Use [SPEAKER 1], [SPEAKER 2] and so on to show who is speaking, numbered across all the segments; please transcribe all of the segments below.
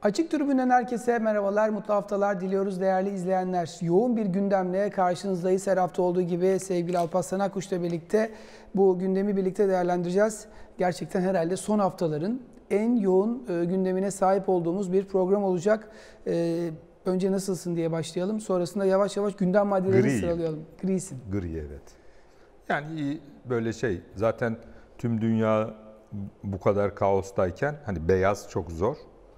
[SPEAKER 1] Açık Tribün'den herkese merhabalar, mutlu haftalar diliyoruz değerli izleyenler. Yoğun bir gündemle karşınızdayız. Her hafta olduğu gibi sevgili Alparslan Akkuş'la birlikte bu gündemi birlikte değerlendireceğiz. Gerçekten herhalde son haftaların en yoğun gündemine sahip olduğumuz bir program olacak. Önce nasılsın diye başlayalım. Sonrasında yavaş yavaş gündem maddelerini sıralayalım. Grisin.
[SPEAKER 2] Gri, evet. Yani iyi böyle şey, zaten tüm dünya bu kadar kaostayken hani beyaz çok zor.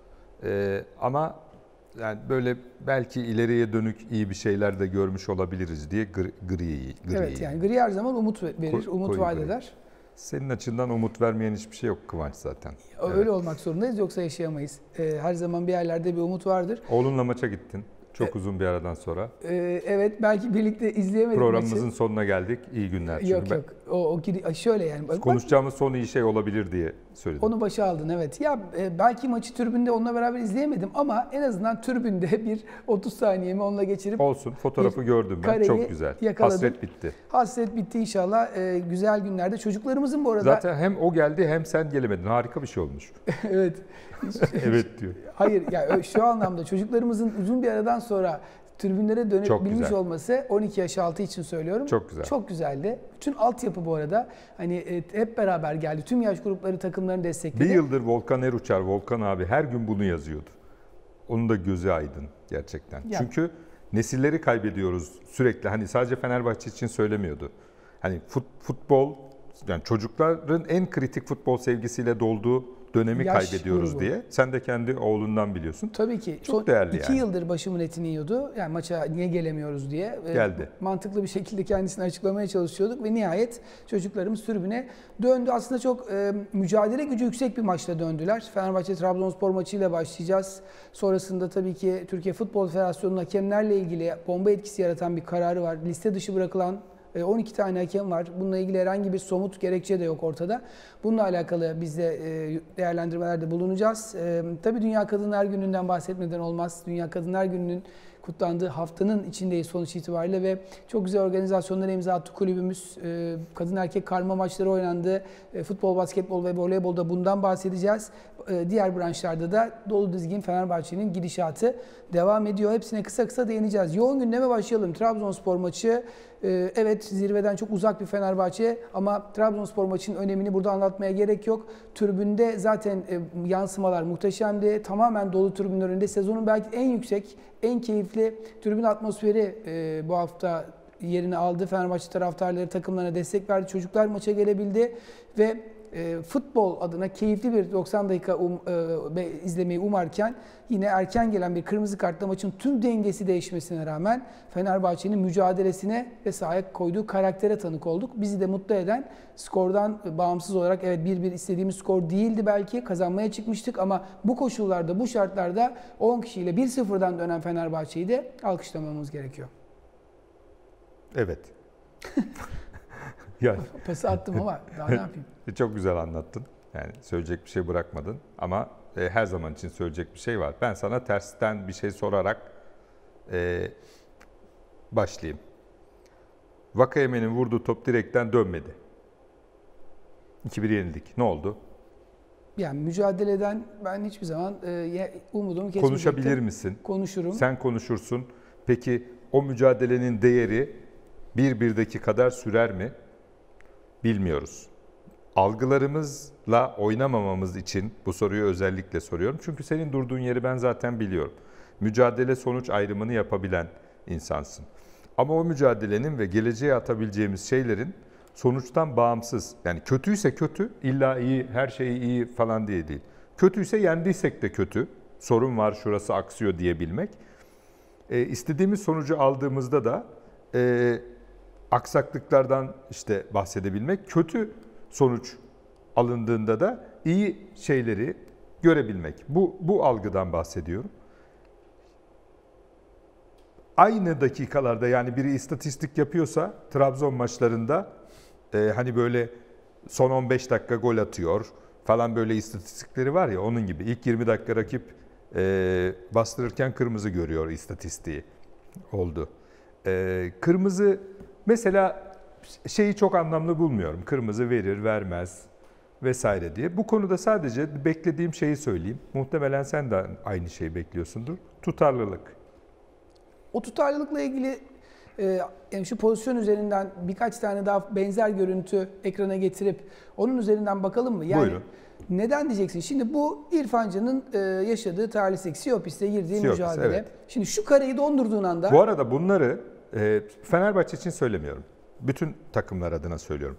[SPEAKER 2] Ama yani böyle belki ileriye dönük iyi bir şeyler de görmüş olabiliriz diye gri.
[SPEAKER 1] Evet, yani gri her zaman umut verir, umut vaat eder.
[SPEAKER 2] Senin açından umut vermeyen hiçbir şey yok Kıvanç zaten.
[SPEAKER 1] Öyle evet. Olmak zorundayız, yoksa yaşayamayız. Her zaman bir yerlerde bir umut vardır.
[SPEAKER 2] Oğlunla maça gittin. Çok uzun bir aradan sonra.
[SPEAKER 1] Evet, belki birlikte izleyemedik
[SPEAKER 2] Programımızın
[SPEAKER 1] maçı.
[SPEAKER 2] sonuna geldik. İyi günler.
[SPEAKER 1] Yok. Şöyle yani.
[SPEAKER 2] Konuşacağımız son iyi şey olabilir diye söyledim.
[SPEAKER 1] Onu başa aldın, evet. Ya belki maçı tribünde onunla beraber izleyemedim ama en azından tribünde bir 30 saniyemi onunla geçirip...
[SPEAKER 2] Olsun, fotoğrafı gördüm ben. Çok güzel.
[SPEAKER 1] Yakaladım.
[SPEAKER 2] Hasret bitti.
[SPEAKER 1] Hasret bitti inşallah. Güzel günlerde. Çocuklarımızın bu arada...
[SPEAKER 2] Zaten hem o geldi hem sen gelemedin. Harika bir şey olmuş.
[SPEAKER 1] Evet.
[SPEAKER 2] Evet diyor.
[SPEAKER 1] Hayır, ya şu anlamda çocuklarımızın uzun bir aradan sonra tribünlere dönebilmiş olması, 12 yaş altı için söylüyorum.
[SPEAKER 2] Çok güzel.
[SPEAKER 1] Çok güzeldi. Bütün altyapı bu arada hani hep beraber geldi. Tüm yaş grupları takımlarını destekledi.
[SPEAKER 2] Bir yıldır Volkan Eruçar, Volkan abi her gün bunu yazıyordu. Onun da gözü aydın gerçekten. Ya. Çünkü nesilleri kaybediyoruz sürekli. Hani sadece Fenerbahçe için söylemiyordu. Hani futbol, yani çocukların en kritik futbol sevgisiyle dolduğu dönemi kaybediyoruz grubu diye. Sen de kendi oğlundan biliyorsun.
[SPEAKER 1] Tabii ki.
[SPEAKER 2] Çok değerli
[SPEAKER 1] 2 yıldır başımın etini yiyordu. Yani maça niye gelemiyoruz diye.
[SPEAKER 2] Geldi.
[SPEAKER 1] Mantıklı bir şekilde kendisini açıklamaya çalışıyorduk ve nihayet çocuklarımız tribüne döndü. Aslında çok mücadele gücü yüksek bir maçla döndüler. Fenerbahçe-Trabzonspor maçıyla başlayacağız. Sonrasında tabii ki Türkiye Futbol Federasyonu'nun hakemlerle ilgili bomba etkisi yaratan bir kararı var. Liste dışı bırakılan 12 tane hakem var. Bununla ilgili herhangi bir somut gerekçe de yok ortada. Bununla alakalı biz de değerlendirmelerde bulunacağız. Tabii Dünya Kadınlar Günü'nden bahsetmeden olmaz. Dünya Kadınlar Günü'nün kutlandığı haftanın içindeyiz sonuç itibariyle ve çok güzel organizasyonlara imza attı kulübümüz. Kadın erkek karma maçları oynandı. Futbol, basketbol ve voleybolda bundan bahsedeceğiz. Diğer branşlarda da dolu dizgin Fenerbahçe'nin gidişatı devam ediyor. Hepsine kısa kısa değineceğiz. Yoğun gündeme başlayalım. Trabzonspor maçı. Evet, zirveden çok uzak bir Fenerbahçe ama Trabzonspor maçının önemini burada anlatmaya gerek yok. Tribünde zaten yansımalar muhteşemdi. Tamamen dolu tribünler önünde. Sezonun belki en yüksek, en keyifli tribün atmosferi bu hafta yerini aldı. Fenerbahçe taraftarları takımlarına destek verdi. Çocuklar maça gelebildi ve futbol adına keyifli bir 90 dakika izlemeyi umarken yine erken gelen bir kırmızı kartla maçın tüm dengesi değişmesine rağmen Fenerbahçe'nin mücadelesine ve sahaya koyduğu karaktere tanık olduk. Bizi de mutlu eden, skordan bağımsız olarak evet 1-1 istediğimiz skor değildi belki, kazanmaya çıkmıştık ama bu koşullarda, bu şartlarda 10 kişiyle 1-0'dan dönen Fenerbahçe'yi de alkışlamamız gerekiyor.
[SPEAKER 2] Evet. Yani.
[SPEAKER 1] Pası attım ama daha ne yapayım?
[SPEAKER 2] Çok güzel anlattın. Yani söyleyecek bir şey bırakmadın ama her zaman için söyleyecek bir şey var. Ben sana tersten bir şey sorarak başlayayım. Vakayeme'nin vurduğu top direkten dönmedi. 2-1 yenildik. Ne oldu?
[SPEAKER 1] Yani mücadeleden ben hiçbir zaman umudumu kesmeyecektim.
[SPEAKER 2] Konuşabilir misin?
[SPEAKER 1] Konuşurum.
[SPEAKER 2] Sen konuşursun. Peki o mücadelenin değeri 1-1'deki kadar sürer mi? Bilmiyoruz. Algılarımızla oynamamamız için bu soruyu özellikle soruyorum. Çünkü senin durduğun yeri ben zaten biliyorum. Mücadele sonuç ayrımını yapabilen insansın. Ama o mücadelenin ve geleceğe atabileceğimiz şeylerin sonuçtan bağımsız. Yani kötüyse kötü, illa iyi, her şey iyi falan diye değil. Kötüyse yendiysek de kötü. Sorun var, şurası aksıyor diyebilmek. İstediğimiz sonucu aldığımızda da aksaklıklardan işte bahsedebilmek, kötü sonuç alındığında da iyi şeyleri görebilmek. Bu algıdan bahsediyorum. Aynı dakikalarda, yani biri istatistik yapıyorsa Trabzon maçlarında hani böyle son 15 dakika gol atıyor falan, böyle istatistikleri var ya, onun gibi. İlk 20 dakika rakip bastırırken kırmızı görüyor istatistiği oldu. Kırmızı mesela şeyi çok anlamlı bulmuyorum. Kırmızı verir vermez. vesaire diye. Bu konuda sadece beklediğim şeyi söyleyeyim. Muhtemelen sen de aynı şeyi bekliyorsundur. Tutarlılık.
[SPEAKER 1] O tutarlılıkla ilgili yani şu pozisyon üzerinden birkaç tane daha benzer görüntü ekrana getirip onun üzerinden bakalım mı? Yani
[SPEAKER 2] Buyurun.
[SPEAKER 1] neden diyeceksin? Şimdi bu İrfan Can'ın yaşadığı talihsizlik, Siyopis'te girdiği mücadele.
[SPEAKER 2] Evet.
[SPEAKER 1] Şimdi şu kareyi dondurduğun anda...
[SPEAKER 2] Bu arada bunları Fenerbahçe için söylemiyorum. Bütün takımlar adına söylüyorum.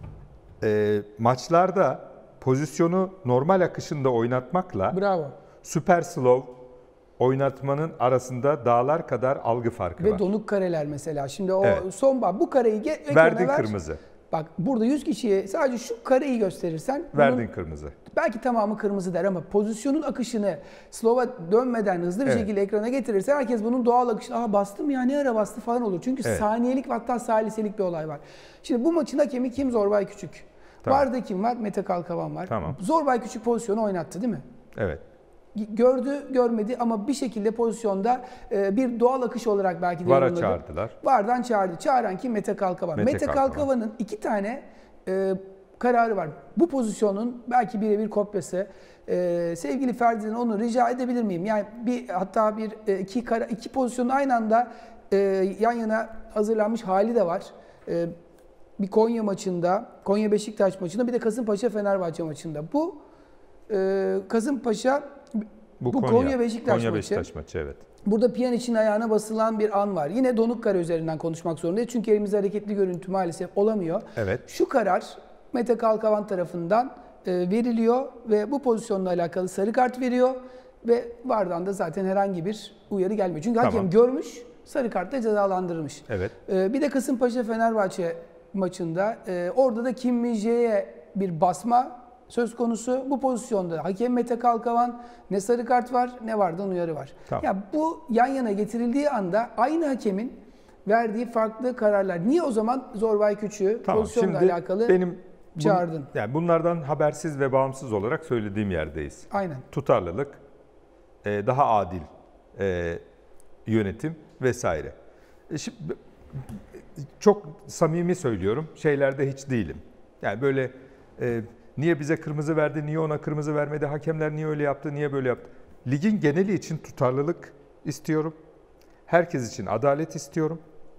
[SPEAKER 2] Maçlarda pozisyonu normal akışında oynatmakla
[SPEAKER 1] Bravo.
[SPEAKER 2] süper slow oynatmanın arasında dağlar kadar algı farkı var.
[SPEAKER 1] Ve donuk kareler mesela. Şimdi o
[SPEAKER 2] Evet.
[SPEAKER 1] son bu kareyi ekrana
[SPEAKER 2] Verdin
[SPEAKER 1] ver.
[SPEAKER 2] kırmızı.
[SPEAKER 1] Bak burada 100 kişiye sadece şu kareyi gösterirsen
[SPEAKER 2] Verdin kırmızı.
[SPEAKER 1] belki tamamı kırmızı der ama pozisyonun akışını slow'a dönmeden hızlı bir
[SPEAKER 2] Evet.
[SPEAKER 1] şekilde ekrana getirirsen herkes bunun doğal akışını bastım ya ne ara bastı falan olur. Çünkü
[SPEAKER 2] Evet.
[SPEAKER 1] saniyelik ve hatta saliselik bir olay var. Şimdi bu maçın hakemi kim? Zorbay Küçük.
[SPEAKER 2] Tamam.
[SPEAKER 1] Vardı kim var? Mete Kalkavan var.
[SPEAKER 2] Tamam.
[SPEAKER 1] Zorbay Küçük pozisyonu oynattı değil mi?
[SPEAKER 2] Evet.
[SPEAKER 1] Gördü, görmedi ama bir şekilde pozisyonda bir doğal akış olarak belki de
[SPEAKER 2] VAR'a
[SPEAKER 1] yorumladı.
[SPEAKER 2] çağırdılar.
[SPEAKER 1] VAR'dan çağırdı. Çağıran kim? Mete Kalkavan. Mete Kalkavan'ın 2 tane kararı var. Bu pozisyonun belki birebir kopyası. Sevgili Ferdi'den onu rica edebilir miyim? Yani hatta iki pozisyonun aynı anda yan yana hazırlanmış hali de var. Bir Konya maçında, Konya Beşiktaş maçında, bir de Kasımpaşa Fenerbahçe maçında. Bu Kasımpaşa bu Konya Beşiktaş
[SPEAKER 2] maçı evet.
[SPEAKER 1] Burada Pjanic'in ayağına basılan bir an var. Yine donuk kare üzerinden konuşmak zorundayız. Çünkü elimizde hareketli görüntü maalesef olamıyor.
[SPEAKER 2] Evet.
[SPEAKER 1] Şu karar Mete Kalkavan tarafından veriliyor ve bu pozisyonla alakalı sarı kart veriyor ve VAR'dan da zaten herhangi bir uyarı gelmiyor. Çünkü hakem görmüş, sarı kartla cezalandırılmış.
[SPEAKER 2] Evet.
[SPEAKER 1] Bir de Kasımpaşa Fenerbahçe maçında orada da Kim Min-jae'ye bir basma söz konusu. Bu pozisyonda hakem Mete Kalkavan, ne sarı kart var ne VAR'dan uyarı var.
[SPEAKER 2] Tamam.
[SPEAKER 1] Ya bu yan yana getirildiği anda aynı hakemin verdiği farklı kararlar. Niye o zaman Zorbay Küçük'ü pozisyonla alakalı çağırdın?
[SPEAKER 2] Yani bunlardan habersiz ve bağımsız olarak söylediğim yerdeyiz.
[SPEAKER 1] Aynen.
[SPEAKER 2] Tutarlılık, daha adil yönetim vesaire. Şimdi, çok samimi söylüyorum, şeylerde hiç değilim. Yani böyle niye bize kırmızı verdi, niye ona kırmızı vermedi, hakemler niye öyle yaptı, niye böyle yaptı. Ligin geneli için tutarlılık istiyorum. Herkes için adalet istiyorum.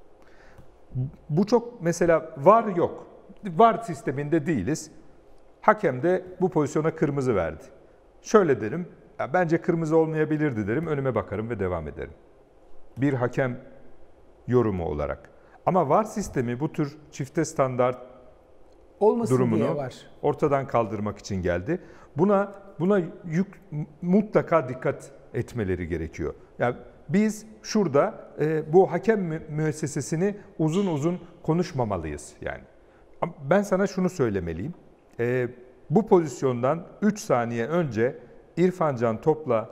[SPEAKER 2] Bu çok mesela VAR yok. VAR sisteminde değiliz. Hakem de bu pozisyona kırmızı verdi. Şöyle derim, ya bence kırmızı olmayabilirdi derim, önüme bakarım ve devam ederim. Bir hakem yorumu olarak. Ama VAR sistemi bu tür çifte standart
[SPEAKER 1] olmasın
[SPEAKER 2] durumunu
[SPEAKER 1] diye var.
[SPEAKER 2] Ortadan kaldırmak için geldi. Buna mutlaka dikkat etmeleri gerekiyor. Yani biz şurada bu hakem müessesesini uzun uzun konuşmamalıyız yani. Ben sana şunu söylemeliyim. Bu pozisyondan 3 saniye önce İrfan Can topla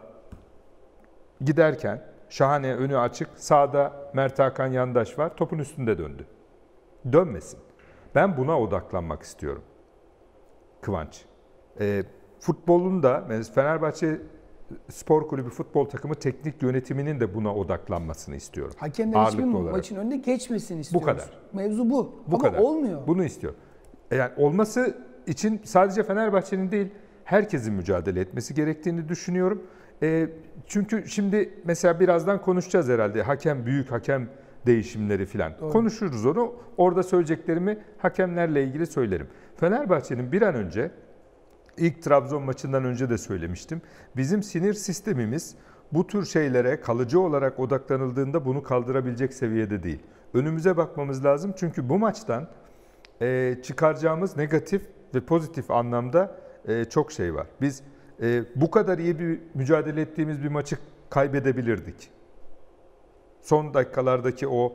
[SPEAKER 2] giderken Şahane önü açık, sağda Mert Hakan Yandaş var, topun üstünde döndü. Dönmesin. Ben buna odaklanmak istiyorum. Kıvanç. Futbolun da, Fenerbahçe Spor Kulübü futbol takımı teknik yönetiminin de buna odaklanmasını istiyorum.
[SPEAKER 1] Hakemler hiçbir maçın önüne geçmesini istiyoruz.
[SPEAKER 2] Bu kadar.
[SPEAKER 1] Mevzu bu. Ama
[SPEAKER 2] kadar.
[SPEAKER 1] Olmuyor.
[SPEAKER 2] Bunu istiyorum. Yani olması için sadece Fenerbahçe'nin değil, herkesin mücadele etmesi gerektiğini düşünüyorum. Çünkü şimdi mesela birazdan konuşacağız herhalde. Büyük hakem değişimleri falan.
[SPEAKER 1] Doğru.
[SPEAKER 2] Konuşuruz onu. Orada söyleyeceklerimi hakemlerle ilgili söylerim. Fenerbahçe'nin bir an önce, ilk Trabzon maçından önce de söylemiştim. Bizim sinir sistemimiz bu tür şeylere kalıcı olarak odaklanıldığında bunu kaldırabilecek seviyede değil. Önümüze bakmamız lazım. Çünkü bu maçtan çıkaracağımız negatif ve pozitif anlamda çok şey var. Biz bu kadar iyi bir mücadele ettiğimiz bir maçı kaybedebilirdik. Son dakikalardaki o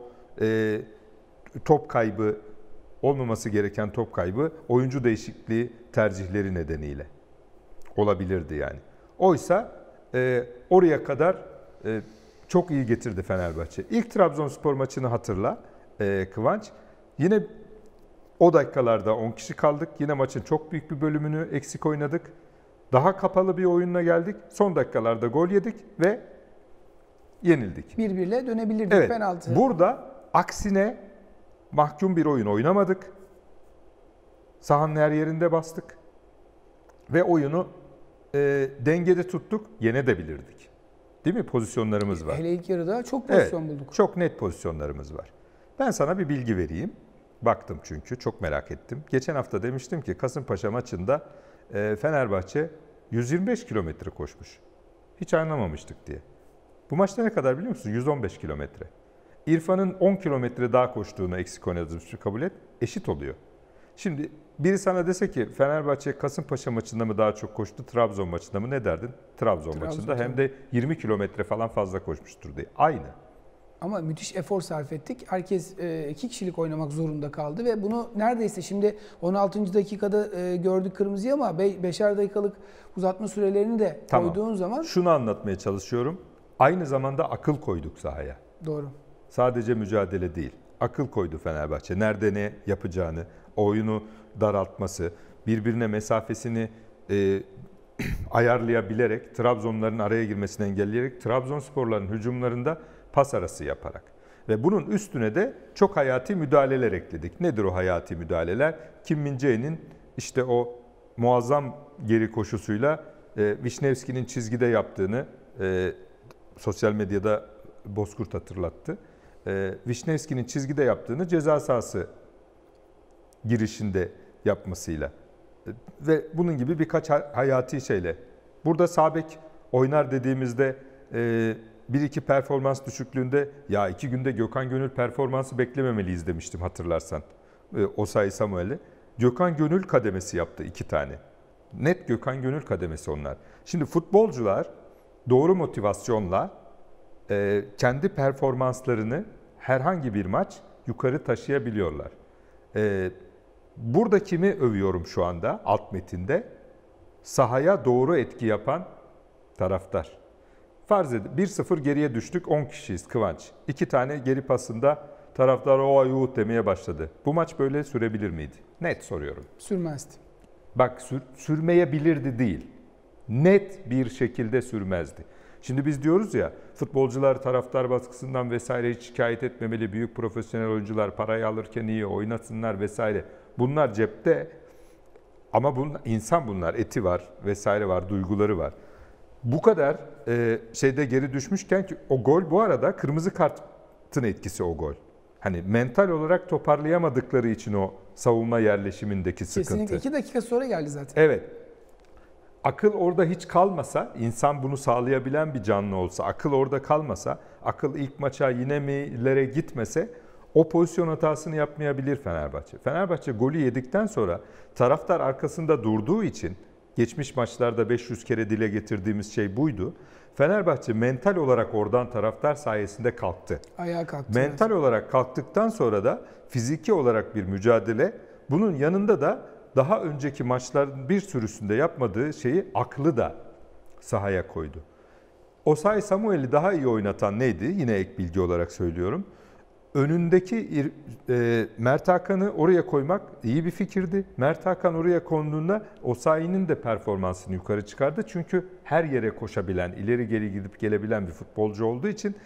[SPEAKER 2] top kaybı, olmaması gereken top kaybı oyuncu değişikliği tercihleri nedeniyle olabilirdi yani. Oysa oraya kadar çok iyi getirdi Fenerbahçe. İlk Trabzonspor maçını hatırla Kıvanç. Yine o dakikalarda 10 kişi kaldık. Yine maçın çok büyük bir bölümünü eksik oynadık. Daha kapalı bir oyunla geldik. Son dakikalarda gol yedik ve yenildik.
[SPEAKER 1] Birbirle dönebilirdik,
[SPEAKER 2] evet,
[SPEAKER 1] penaltı.
[SPEAKER 2] Burada aksine mahkum bir oyun oynamadık. Sahanın her yerinde bastık. Ve oyunu dengede tuttuk, yenebilirdik. Değil mi? Pozisyonlarımız var.
[SPEAKER 1] Hele ilk yarıda çok pozisyon bulduk.
[SPEAKER 2] Çok net pozisyonlarımız var. Ben sana bir bilgi vereyim. Baktım çünkü çok merak ettim. Geçen hafta demiştim ki Kasımpaşa maçında Fenerbahçe 125 kilometre koşmuş. Hiç anlamamıştık diye. Bu maçta ne kadar biliyor musun? 115 kilometre. İrfan'ın 10 kilometre daha koştuğunu eksik oynadığını kabul et. Eşit oluyor. Şimdi biri sana dese ki Fenerbahçe Kasımpaşa maçında mı daha çok koştu, Trabzon maçında mı, ne derdin? Trabzon maçında hem de 20 kilometre falan fazla koşmuştur diye. Aynı.
[SPEAKER 1] Ama müthiş efor sarf ettik. Herkes 2 kişilik oynamak zorunda kaldı ve bunu neredeyse şimdi 16. dakikada gördük kırmızıyı ama 5'er dakikalık uzatma sürelerini de koyduğun zaman...
[SPEAKER 2] Şunu anlatmaya çalışıyorum. Aynı zamanda akıl koyduk sahaya.
[SPEAKER 1] Doğru.
[SPEAKER 2] Sadece mücadele değil. Akıl koydu Fenerbahçe. Nerede ne yapacağını, oyunu daraltması, birbirine mesafesini ayarlayabilerek, Trabzonların araya girmesini engelleyerek, Trabzonsporların hücumlarında pas arası yaparak. Ve bunun üstüne de çok hayati müdahaleler ekledik. Nedir o hayati müdahaleler? Kim Min-jae'nin işte o muazzam geri koşusuyla Wisniewski'nin çizgide yaptığını sosyal medyada Bozkurt hatırlattı. Wisniewski'nin çizgide yaptığını ceza sahası girişinde yapmasıyla ve bunun gibi birkaç hayati şeyle. Burada sağ bek oynar dediğimizde bir iki performans düşüklüğünde ya 2 günde Gökhan Gönül performansı beklememeliyiz demiştim hatırlarsan Osayi Samuel'e. Gökhan Gönül kademesi yaptı 2 tane. Net Gökhan Gönül kademesi onlar. Şimdi futbolcular doğru motivasyonla kendi performanslarını herhangi bir maç yukarı taşıyabiliyorlar. Burada kimi övüyorum şu anda alt metinde? Sahaya doğru etki yapan taraftar. Farz edin 1-0 geriye düştük, 10 kişiyiz Kıvanç. 2 tane geri pasında taraftar o ayuh demeye başladı. Bu maç böyle sürebilir miydi? Net soruyorum.
[SPEAKER 1] Sürmezdi.
[SPEAKER 2] Bak sürmeyebilirdi değil. Net bir şekilde sürmezdi. Şimdi biz diyoruz ya futbolcular taraftar baskısından vesaire hiç şikayet etmemeli. Büyük profesyonel oyuncular parayı alırken iyi oynasınlar vesaire. Bunlar cepte ama insan bunlar, eti var vesaire var, duyguları var. Bu kadar şeyde geri düşmüşken ki o gol bu arada kırmızı kartın etkisi o gol. Hani mental olarak toparlayamadıkları için o savunma yerleşimindeki sıkıntı.
[SPEAKER 1] Kesinlikle 2 dakika sonra geldi zaten.
[SPEAKER 2] Evet. Akıl orada hiç kalmasa, insan bunu sağlayabilen bir canlı olsa, akıl orada kalmasa, akıl ilk maça yine milere gitmese o pozisyon hatasını yapmayabilir Fenerbahçe. Fenerbahçe golü yedikten sonra taraftar arkasında durduğu için, geçmiş maçlarda 500 kere dile getirdiğimiz şey buydu. Fenerbahçe mental olarak oradan taraftar sayesinde kalktı.
[SPEAKER 1] Ayağa kalktı.
[SPEAKER 2] Mental olarak kalktıktan sonra da fiziki olarak bir mücadele, bunun yanında da daha önceki maçların bir sürüsünde yapmadığı şeyi aklı da sahaya koydu. Osayi Samuel'i daha iyi oynatan neydi? Yine ek bilgi olarak söylüyorum. Önündeki Mert Hakan'ı oraya koymak iyi bir fikirdi. Mert Hakan oraya konduğunda Osayi'nin de performansını yukarı çıkardı. Çünkü her yere koşabilen, ileri geri gidip gelebilen bir futbolcu olduğu için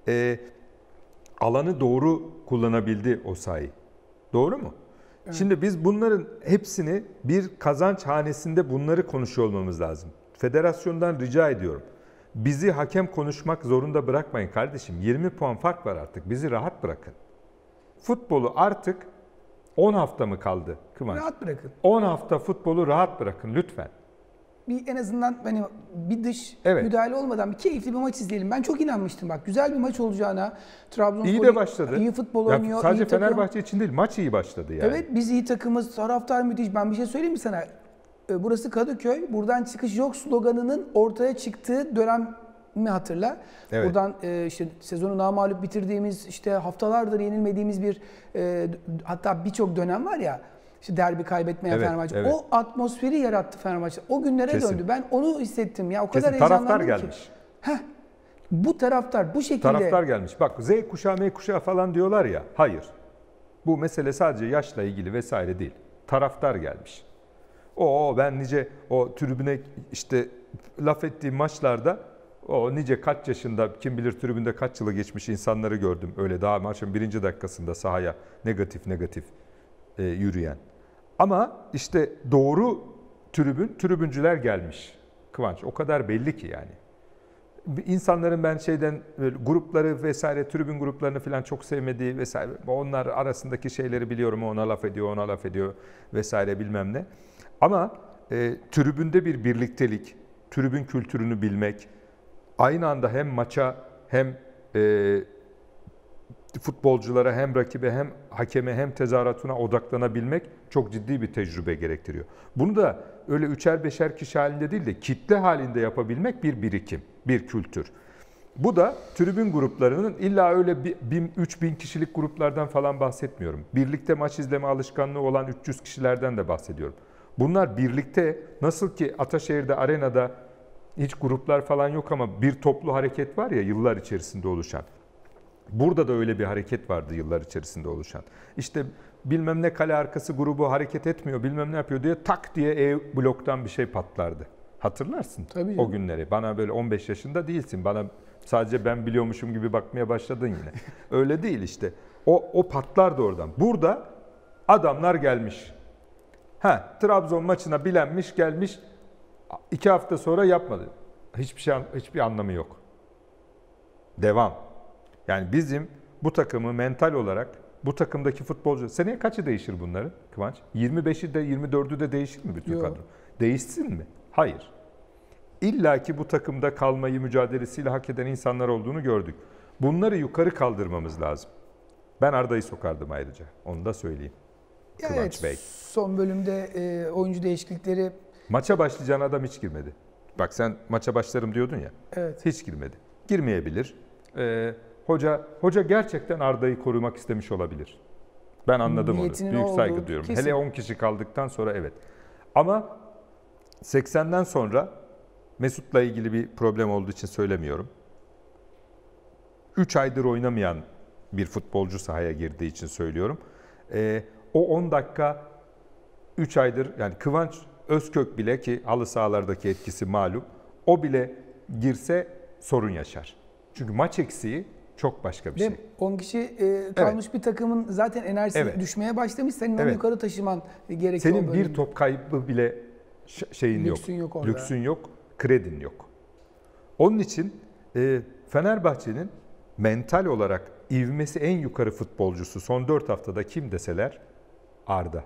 [SPEAKER 2] alanı doğru kullanabildi Osayi. Doğru mu? Evet. Şimdi biz bunların hepsini bir kazanç hanesinde bunları konuşuyor olmamız lazım. Federasyondan rica ediyorum. Bizi hakem konuşmak zorunda bırakmayın kardeşim. 20 puan fark var artık. Bizi rahat bırakın. Futbolu artık 10 hafta mı kaldı Kıvanç?
[SPEAKER 1] Rahat bırakın.
[SPEAKER 2] 10 hafta futbolu rahat bırakın lütfen.
[SPEAKER 1] En azından hani bir dış müdahale olmadan bir keyifli bir maç izleyelim. Ben çok inanmıştım bak. Güzel bir maç olacağına. Trabzonspor
[SPEAKER 2] iyi de başladı.
[SPEAKER 1] İyi futbol oynuyor.
[SPEAKER 2] Sadece
[SPEAKER 1] iyi
[SPEAKER 2] Fenerbahçe için değil, maç iyi başladı yani.
[SPEAKER 1] Evet, biz iyi takımız, taraftar müthiş. Ben bir şey söyleyeyim mi sana? Burası Kadıköy. Buradan çıkış yok sloganının ortaya çıktığı dönemi hatırla.
[SPEAKER 2] Evet.
[SPEAKER 1] Buradan işte sezonu namağlup bitirdiğimiz, işte haftalardır yenilmediğimiz bir hatta birçok dönem var ya. İşte derbi kaybetmeyen Fenerbahçe. Evet. O atmosferi yarattı Fenerbahçe. O günlere döndü. Ben onu hissettim ya. O kadar heyecanlandım
[SPEAKER 2] taraftar
[SPEAKER 1] ki.
[SPEAKER 2] Gelmiş.
[SPEAKER 1] Bu taraftar bu şekilde.
[SPEAKER 2] Taraftar gelmiş. Bak Z kuşağı, M kuşağı falan diyorlar ya. Hayır. Bu mesele sadece yaşla ilgili vesaire değil. Taraftar gelmiş. Ben nice o tribüne işte laf ettiğim maçlarda nice kaç yaşında kim bilir tribünde kaç yılı geçmiş insanları gördüm. Öyle daha maçın 1. dakikasında sahaya negatif yürüyen. Ama işte doğru tribüncüler gelmiş. Kıvanç o kadar belli ki yani. İnsanların ben grupları vesaire, tribün gruplarını falan çok sevmediği vesaire, onlar arasındaki şeyleri biliyorum, ona laf ediyor, ona laf ediyor vesaire bilmem ne. Ama tribünde bir birliktelik, tribün kültürünü bilmek, aynı anda hem maça hem futbolculara hem rakibe hem hakeme hem tezahüratına odaklanabilmek çok ciddi bir tecrübe gerektiriyor. Bunu da öyle üçer beşer kişi halinde değil de kitle halinde yapabilmek bir birikim, bir kültür. Bu da tribün gruplarının illa öyle 3000 kişilik gruplardan falan bahsetmiyorum. Birlikte maç izleme alışkanlığı olan 300 kişilerden de bahsediyorum. Bunlar birlikte nasıl ki Ataşehir'de arenada hiç gruplar falan yok ama bir toplu hareket var ya yıllar içerisinde oluşan. Burada da öyle bir hareket vardı yıllar içerisinde oluşan. İşte bilmem ne kale arkası grubu hareket etmiyor, bilmem ne yapıyor diye tak diye bloktan bir şey patlardı. Hatırlarsın
[SPEAKER 1] Tabii
[SPEAKER 2] o günleri. Bana böyle 15 yaşında değilsin. Bana sadece ben biliyormuşum gibi bakmaya başladın yine. Öyle değil işte. O patlardı oradan. Burada adamlar gelmiş. Trabzon maçına bilenmiş gelmiş. 2 hafta sonra yapmadı. Hiçbir anlamı yok. Devam. Yani bizim bu takımı mental olarak, bu takımdaki futbolcu, seneye kaçı değişir bunların Kıvanç? 25'i de 24'ü de değişir mi bütün kadro? Değişsin mi? Hayır. İlla ki bu takımda kalmayı mücadelesiyle hak eden insanlar olduğunu gördük. Bunları yukarı kaldırmamız lazım. Ben Arda'yı sokardım ayrıca. Onu da söyleyeyim. Kıvanç
[SPEAKER 1] evet,
[SPEAKER 2] Bey.
[SPEAKER 1] Son bölümde oyuncu değişiklikleri...
[SPEAKER 2] Maça başlayacağın adam hiç girmedi. Bak sen maça başlarım diyordun ya.
[SPEAKER 1] Evet.
[SPEAKER 2] Hiç girmedi. Girmeyebilir. Hoca gerçekten Arda'yı korumak istemiş olabilir. Ben anladım onu. Büyük saygı duyuyorum.
[SPEAKER 1] Kesin.
[SPEAKER 2] Hele 10 kişi kaldıktan sonra evet. Ama 80'den sonra Mesut'la ilgili bir problem olduğu için söylemiyorum. 3 aydır oynamayan bir futbolcu sahaya girdiği için söylüyorum. O 10 dakika 3 aydır yani Kıvanç Özkök bile ki halı sahalardaki etkisi malum. O bile girse sorun yaşar. Çünkü maç eksiği çok başka bir şey.
[SPEAKER 1] 10 kişi kalmış bir takımın zaten enerjisi düşmeye başlamış. Senin onu yukarı taşıman gerekiyor.
[SPEAKER 2] Senin bir top kaybı bile
[SPEAKER 1] Lüksün yok orada.
[SPEAKER 2] Lüksün yok, kredin yok. Onun için Fenerbahçe'nin mental olarak ivmesi en yukarı futbolcusu son 4 haftada kim deseler Arda.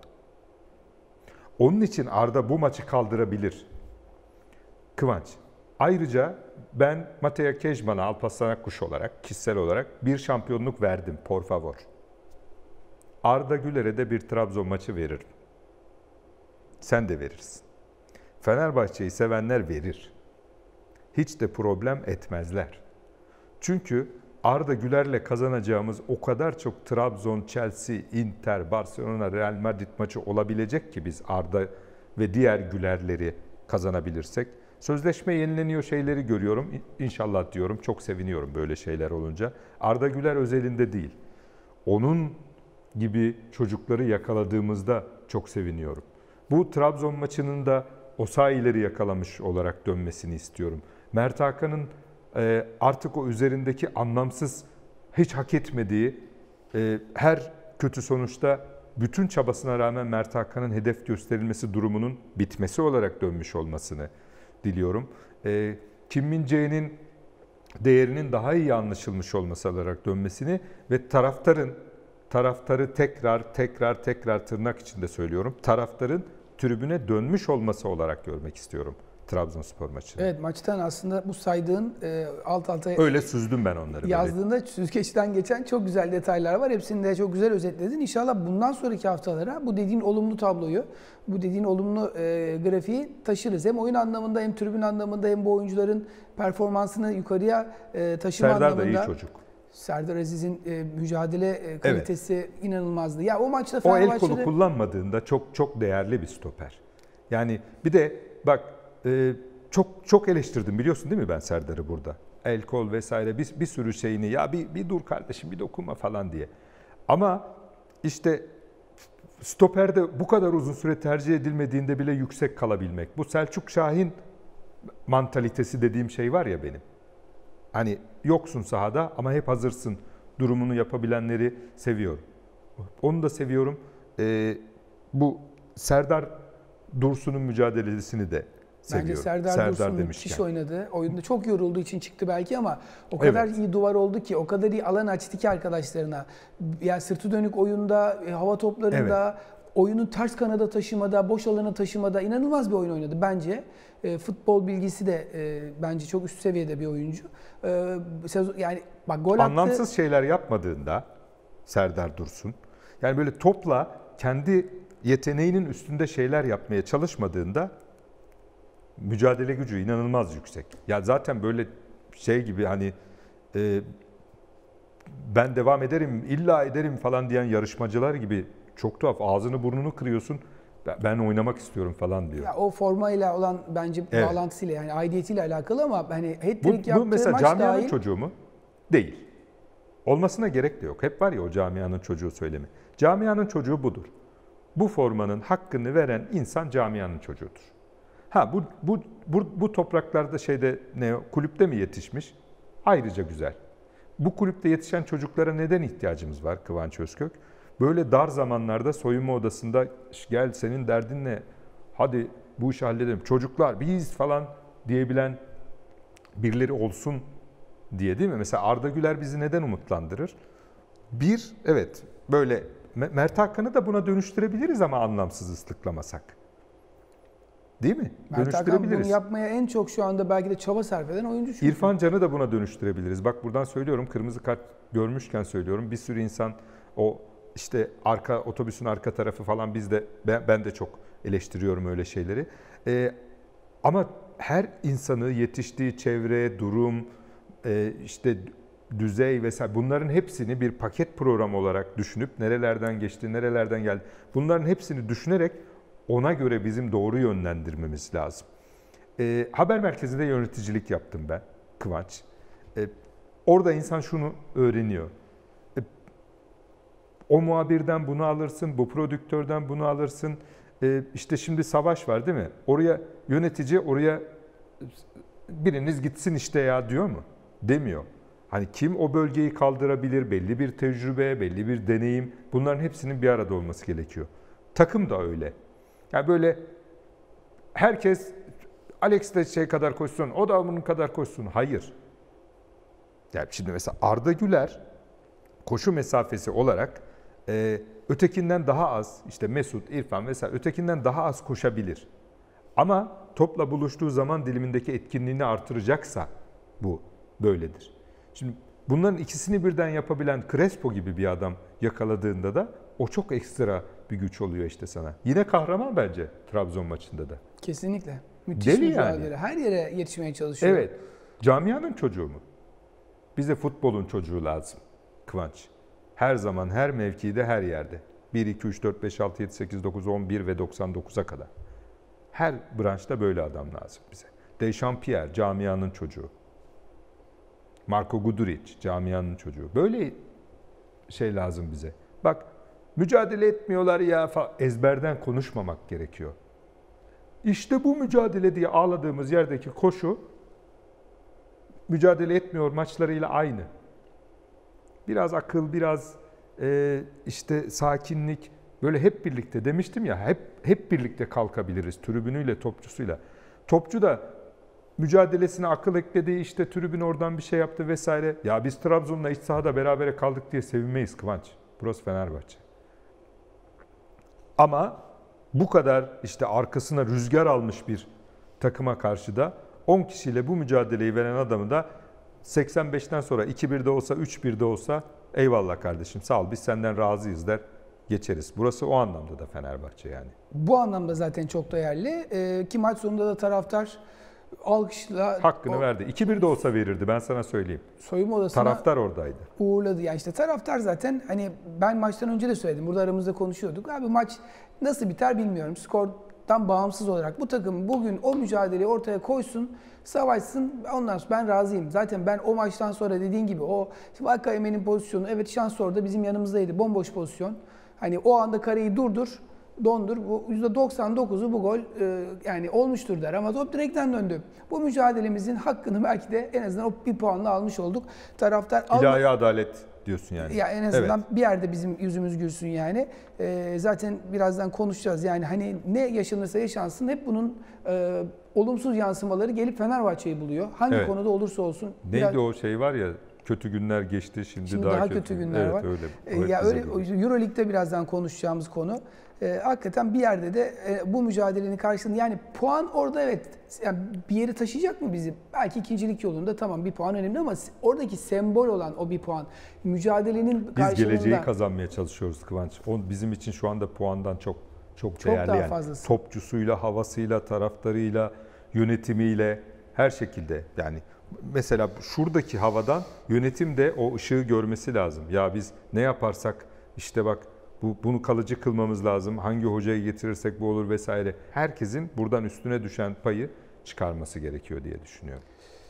[SPEAKER 2] Onun için Arda bu maçı kaldırabilir. Kıvanç. Ayrıca ben Mateo Kejman'a Alparslan Akkuş olarak, kişisel olarak bir şampiyonluk verdim, por favor. Arda Güler'e de bir Trabzon maçı veririm. Sen de verirsin. Fenerbahçe'yi sevenler verir. Hiç de problem etmezler. Çünkü Arda Güler'le kazanacağımız o kadar çok Trabzon, Chelsea, Inter, Barcelona, Real Madrid maçı olabilecek ki biz Arda ve diğer Güler'leri kazanabilirsek. Sözleşme yenileniyor şeyleri görüyorum. İnşallah diyorum. Çok seviniyorum böyle şeyler olunca. Arda Güler özelinde değil. Onun gibi çocukları yakaladığımızda çok seviniyorum. Bu Trabzon maçının da Osayi'leri yakalamış olarak dönmesini istiyorum. Mert Hakan'ın artık o üzerindeki anlamsız, hiç hak etmediği her kötü sonuçta bütün çabasına rağmen Mert Hakan'ın hedef gösterilmesi durumunun bitmesi olarak dönmüş olmasını diliyorum. Kim Min-jae'nin değerinin daha iyi anlaşılmış olması olarak dönmesini ve taraftarı tekrar tırnak içinde söylüyorum. Taraftarın tribüne dönmüş olması olarak görmek istiyorum Trabzonspor maçını.
[SPEAKER 1] Evet, maçtan aslında bu saydığın alt alta
[SPEAKER 2] öyle süzdüm ben onları.
[SPEAKER 1] Yazdığında böyle süzgeçten geçen çok güzel detaylar var. Hepsini de çok güzel özetledin. İnşallah bundan sonraki haftalara bu dediğin olumlu tabloyu, bu dediğin olumlu grafiği taşırız. Hem oyun anlamında hem tribün anlamında hem bu oyuncuların performansını yukarıya taşıma
[SPEAKER 2] Serdar
[SPEAKER 1] anlamında.
[SPEAKER 2] Serdar da iyi çocuk.
[SPEAKER 1] Serdar Aziz'in mücadele kalitesi inanılmazdı. Ya o maçta
[SPEAKER 2] o el kolu kullanmadığında çok değerli bir stoper. Yani bir de bak çok eleştirdim biliyorsun değil mi ben Serdar'ı burada? El kol vesaire bir sürü şeyini ya bir dur kardeşim bir dokunma falan diye. Ama işte stoperde bu kadar uzun süre tercih edilmediğinde bile yüksek kalabilmek. Bu Selçuk Şahin mantalitesi dediğim şey var ya benim. Hani yoksun sahada ama hep hazırsın durumunu yapabilenleri seviyorum. Onu da seviyorum. Bu Serdar Dursun'un mücadelesini de seviyorum.
[SPEAKER 1] Bence Serdar Dursun müthiş oynadı. Oyunda çok yorulduğu için çıktı belki ama o kadar iyi duvar oldu ki, o kadar iyi alan açtı ki arkadaşlarına. Yani sırtı dönük oyunda, hava toplarında, oyunu ters kanada taşımada, boş alana taşımada inanılmaz bir oyun oynadı bence. Futbol bilgisi de bence çok üst seviyede bir oyuncu. Yani bak, gol attı.
[SPEAKER 2] Anlamsız şeyler yapmadığında Serdar Dursun, yani böyle topla kendi yeteneğinin üstünde şeyler yapmaya çalışmadığında mücadele gücü inanılmaz yüksek. Ya zaten böyle şey gibi hani ben devam ederim, illa ederim falan diyen yarışmacılar gibi çok tuhaf. Ağzını burnunu kırıyorsun. Ben oynamak istiyorum falan diyor.
[SPEAKER 1] Ya o formayla olan bence bağlantısıyla, yani aidiyetiyle alakalı ama hani hat-trick yaptığı
[SPEAKER 2] bu mesela
[SPEAKER 1] maç
[SPEAKER 2] camianın
[SPEAKER 1] dahil.
[SPEAKER 2] çocuğu mu? Değil. Olmasına gerek de yok. Hep var ya o camianın çocuğu söylemi. Camianın çocuğu budur. Bu formanın hakkını veren insan camianın çocuğudur. Ha bu topraklarda kulüpte mi yetişmiş? Ayrıca güzel. Bu kulüpte yetişen çocuklara neden ihtiyacımız var Kıvanç Özkök? Böyle dar zamanlarda soyunma odasında gel senin derdin ne? Hadi bu işi halledelim. Çocuklar biz falan diyebilen birileri olsun diye, değil mi? Mesela Arda Güler bizi neden umutlandırır? Evet böyle Mert Hakan'ı da buna dönüştürebiliriz ama anlamsız ıslıklamasak. Değil mi?
[SPEAKER 1] Mert Hakan bunu yapmaya en çok şu anda belki de çaba sarf eden oyuncu. Çünkü.
[SPEAKER 2] İrfan Can'ı da buna dönüştürebiliriz. Bak buradan söylüyorum, kırmızı kart görmüşken söylüyorum. Bir sürü insan o işte otobüsün arka tarafı falan ben de çok eleştiriyorum öyle şeyleri. Ama her insanı yetiştiği çevre, durum, işte düzey vesaire bunların hepsini bir paket program olarak düşünüp nerelerden geçti, nerelerden geldi. Bunların hepsini düşünerek ona göre bizim doğru yönlendirmemiz lazım. Haber merkezinde yöneticilik yaptım ben, Kıvanç. Orada insan şunu öğreniyor. O muhabirden bunu alırsın, bu prodüktörden bunu alırsın. İşte şimdi savaş var değil mi? Yönetici oraya biriniz gitsin işte ya diyor mu? Demiyor. Hani kim o bölgeyi kaldırabilir? Belli bir tecrübe, belli bir deneyim. Bunların hepsinin bir arada olması gerekiyor. Takım da öyle. Yani böyle herkes Alex de kadar koşsun, o da bunun kadar koşsun. Hayır. Yani şimdi mesela Arda Güler koşu mesafesi olarak ötekinden daha az, işte Mesut, İrfan vesaire ötekinden daha az koşabilir. Ama topla buluştuğu zaman dilimindeki etkinliğini artıracaksa bu böyledir. Şimdi bunların ikisini birden yapabilen Crespo gibi bir adam yakaladığında da o çok ekstra bir güç oluyor işte sana. Yine kahraman bence Trabzon maçında da.
[SPEAKER 1] Kesinlikle. Müthiş mücadele. Yani. Her yere yetişmeye çalışıyor.
[SPEAKER 2] Evet. Camianın çocuğu mu? Bize futbolun çocuğu lazım Kıvanç. Her zaman, her mevkide, her yerde. 1, 2, 3, 4, 5, 6, 7, 8, 9, 11 ve 99'a kadar. Her branşta böyle adam lazım bize. Dechampierre, camianın çocuğu. Marko Guduric, camianın çocuğu. Böyle şey lazım bize. Bak, mücadele etmiyorlar ya falan. Ezberden konuşmamak gerekiyor. İşte bu mücadele diye ağladığımız yerdeki koşu mücadele etmiyor maçlarıyla aynı. Biraz akıl, biraz işte sakinlik, böyle hep birlikte demiştim ya, hep birlikte kalkabiliriz tribünüyle, topçusuyla. Topçu da mücadelesine akıl ekledi, işte tribün oradan bir şey yaptı vesaire. Ya biz Trabzon'la iç sahada berabere kaldık diye sevinmeyiz Kıvanç. Burası Fenerbahçe. Ama bu kadar işte arkasına rüzgar almış bir takıma karşı da 10 kişiyle bu mücadeleyi veren adamı da 85'ten sonra 2-1'de olsa, 3-1'de olsa eyvallah kardeşim sağ ol biz senden razıyız der geçeriz. Burası o anlamda da Fenerbahçe yani.
[SPEAKER 1] Bu anlamda zaten çok değerli. Ki maç sonunda da taraftar alkışla
[SPEAKER 2] hakkını verdi. 2-1'de olsa verirdi ben sana söyleyeyim.
[SPEAKER 1] Soyunma odasına
[SPEAKER 2] taraftar oradaydı.
[SPEAKER 1] Uğurladı. Yani işte taraftar zaten hani ben maçtan önce de söyledim. Burada aramızda konuşuyorduk. Abi maç nasıl biter bilmiyorum. Skordan bağımsız olarak bu takım bugün o mücadeleyi ortaya koysun, savaşsın. Ondan sonra ben razıyım. Zaten ben o maçtan sonra dediğin gibi o Vakayeme'nin pozisyonu, evet şans orada bizim yanımızdaydı. Bomboş pozisyon. Hani o anda kareyi dondur. Bu %99'u bu gol yani olmuştur der ama top direkten döndü. Bu mücadelemizin hakkını belki de en azından o bir puanla almış olduk. Taraftar
[SPEAKER 2] İlahi adalet diyorsun yani.
[SPEAKER 1] Ya en azından
[SPEAKER 2] Evet.
[SPEAKER 1] bir yerde bizim yüzümüz gülsün yani. Zaten birazdan konuşacağız. Yani hani ne yaşanırsa yaşansın hep bunun olumsuz yansımaları gelip Fenerbahçe'yi buluyor. Hangi
[SPEAKER 2] Evet.
[SPEAKER 1] konuda olursa olsun.
[SPEAKER 2] Neydi o şey var ya, kötü günler geçti, şimdi
[SPEAKER 1] Daha kötü günler
[SPEAKER 2] evet,
[SPEAKER 1] var.
[SPEAKER 2] öyle.
[SPEAKER 1] Ya
[SPEAKER 2] bize
[SPEAKER 1] öyle
[SPEAKER 2] geliyor.
[SPEAKER 1] EuroLeague'de birazdan konuşacağımız konu. Hakikaten bir yerde de bu mücadelenin karşılığında yani puan orada evet yani bir yere taşıyacak mı bizi? Belki ikincilik yolunda tamam bir puan önemli ama oradaki sembol olan o bir puan mücadelenin
[SPEAKER 2] Biz
[SPEAKER 1] karşılığında
[SPEAKER 2] geleceği kazanmaya çalışıyoruz Kıvanç. O bizim için şu anda puandan çok değerli
[SPEAKER 1] daha
[SPEAKER 2] yani.
[SPEAKER 1] fazlası.
[SPEAKER 2] Topçusuyla, havasıyla, taraftarıyla, yönetimiyle her şekilde yani. Mesela şuradaki havadan yönetim de o ışığı görmesi lazım. Ya biz ne yaparsak işte bak bunu kalıcı kılmamız lazım. Hangi hocayı getirirsek bu olur vesaire. Herkesin buradan üstüne düşen payı çıkarması gerekiyor diye düşünüyorum.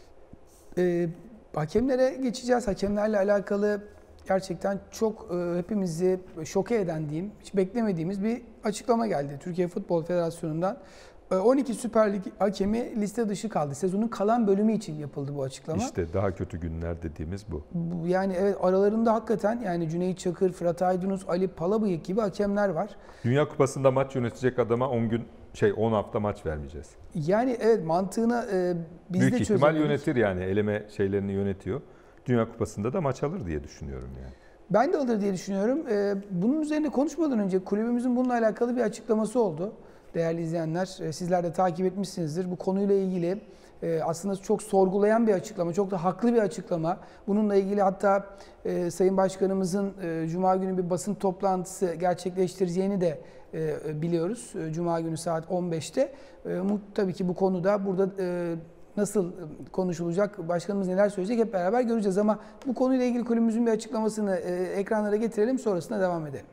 [SPEAKER 1] Hakemlere geçeceğiz. Hakemlerle alakalı gerçekten çok hepimizi şoke eden diyeyim, hiç beklemediğimiz bir açıklama geldi Türkiye Futbol Federasyonu'ndan. 12 Süper Lig hakemi liste dışı kaldı. Sezonun kalan bölümü için yapıldı bu açıklama.
[SPEAKER 2] İşte daha kötü günler dediğimiz bu.
[SPEAKER 1] Yani evet aralarında hakikaten yani Cüneyt Çakır, Fırat Aydınus, Ali Palabıyık gibi hakemler var.
[SPEAKER 2] Dünya Kupası'nda maç yönetecek adama 10 hafta maç vermeyeceğiz.
[SPEAKER 1] Yani evet mantığını biz
[SPEAKER 2] Büyük
[SPEAKER 1] de
[SPEAKER 2] ihtimal
[SPEAKER 1] çözemedik.
[SPEAKER 2] yönetir yani, eleme şeylerini yönetiyor. Dünya Kupası'nda da maç alır diye düşünüyorum yani.
[SPEAKER 1] Ben de alır diye düşünüyorum. Bunun üzerine konuşmadan önce kulübümüzün bununla alakalı bir açıklaması oldu. Değerli izleyenler, sizler de takip etmişsinizdir. Bu konuyla ilgili aslında çok sorgulayan bir açıklama, çok da haklı bir açıklama. Bununla ilgili hatta Sayın Başkanımızın Cuma günü bir basın toplantısı gerçekleştireceğini de biliyoruz. Cuma günü saat 15'te. Tabii ki bu konuda burada nasıl konuşulacak, başkanımız neler söyleyecek hep beraber göreceğiz. Ama bu konuyla ilgili kulübümüzün bir açıklamasını ekranlara getirelim, sonrasında devam edelim.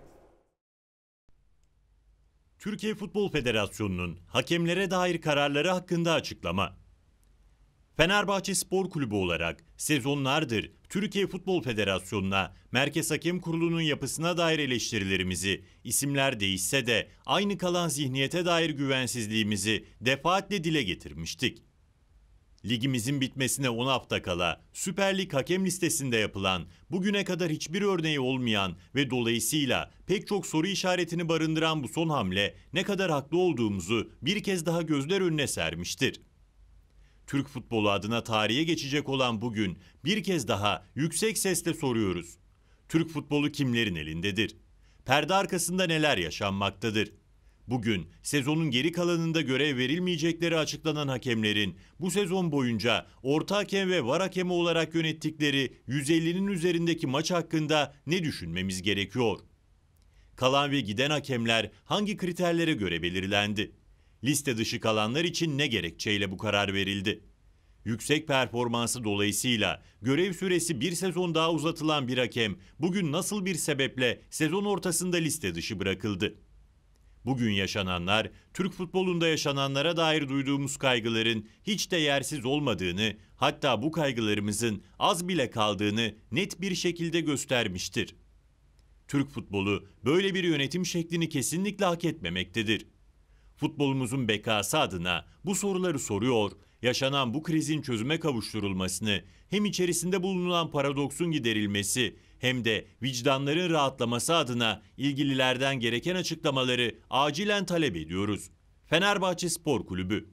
[SPEAKER 3] Türkiye Futbol Federasyonu'nun hakemlere dair kararları hakkında açıklama. Fenerbahçe Spor Kulübü olarak sezonlardır Türkiye Futbol Federasyonu'na, Merkez Hakem Kurulu'nun yapısına dair eleştirilerimizi, isimler değişse de aynı kalan zihniyete dair güvensizliğimizi defaatle dile getirmiştik. Ligimizin bitmesine 10 hafta kala Süper Lig hakem listesinde yapılan, bugüne kadar hiçbir örneği olmayan ve dolayısıyla pek çok soru işaretini barındıran bu son hamle ne kadar haklı olduğumuzu bir kez daha gözler önüne sermiştir. Türk futbolu adına tarihe geçecek olan bugün bir kez daha yüksek sesle soruyoruz. Türk futbolu kimlerin elindedir? Perde arkasında neler yaşanmaktadır? Bugün sezonun geri kalanında görev verilmeyecekleri açıklanan hakemlerin bu sezon boyunca orta hakem ve var hakemi olarak yönettikleri 150'nin üzerindeki maç hakkında ne düşünmemiz gerekiyor? Kalan ve giden hakemler hangi kriterlere göre belirlendi? Liste dışı kalanlar için ne gerekçeyle bu karar verildi? Yüksek performansı dolayısıyla görev süresi bir sezon daha uzatılan bir hakem bugün nasıl bir sebeple sezon ortasında liste dışı bırakıldı? Bugün yaşananlar, Türk futbolunda yaşananlara dair duyduğumuz kaygıların hiç de yersiz olmadığını, hatta bu kaygılarımızın az bile kaldığını net bir şekilde göstermiştir. Türk futbolu böyle bir yönetim şeklini kesinlikle hak etmemektedir. Futbolumuzun bekası adına bu soruları soruyor, yaşanan bu krizin çözüme kavuşturulmasını, hem içerisinde bulunan paradoksun giderilmesi hem de vicdanların rahatlaması adına ilgililerden gereken açıklamaları acilen talep ediyoruz. Fenerbahçe Spor Kulübü.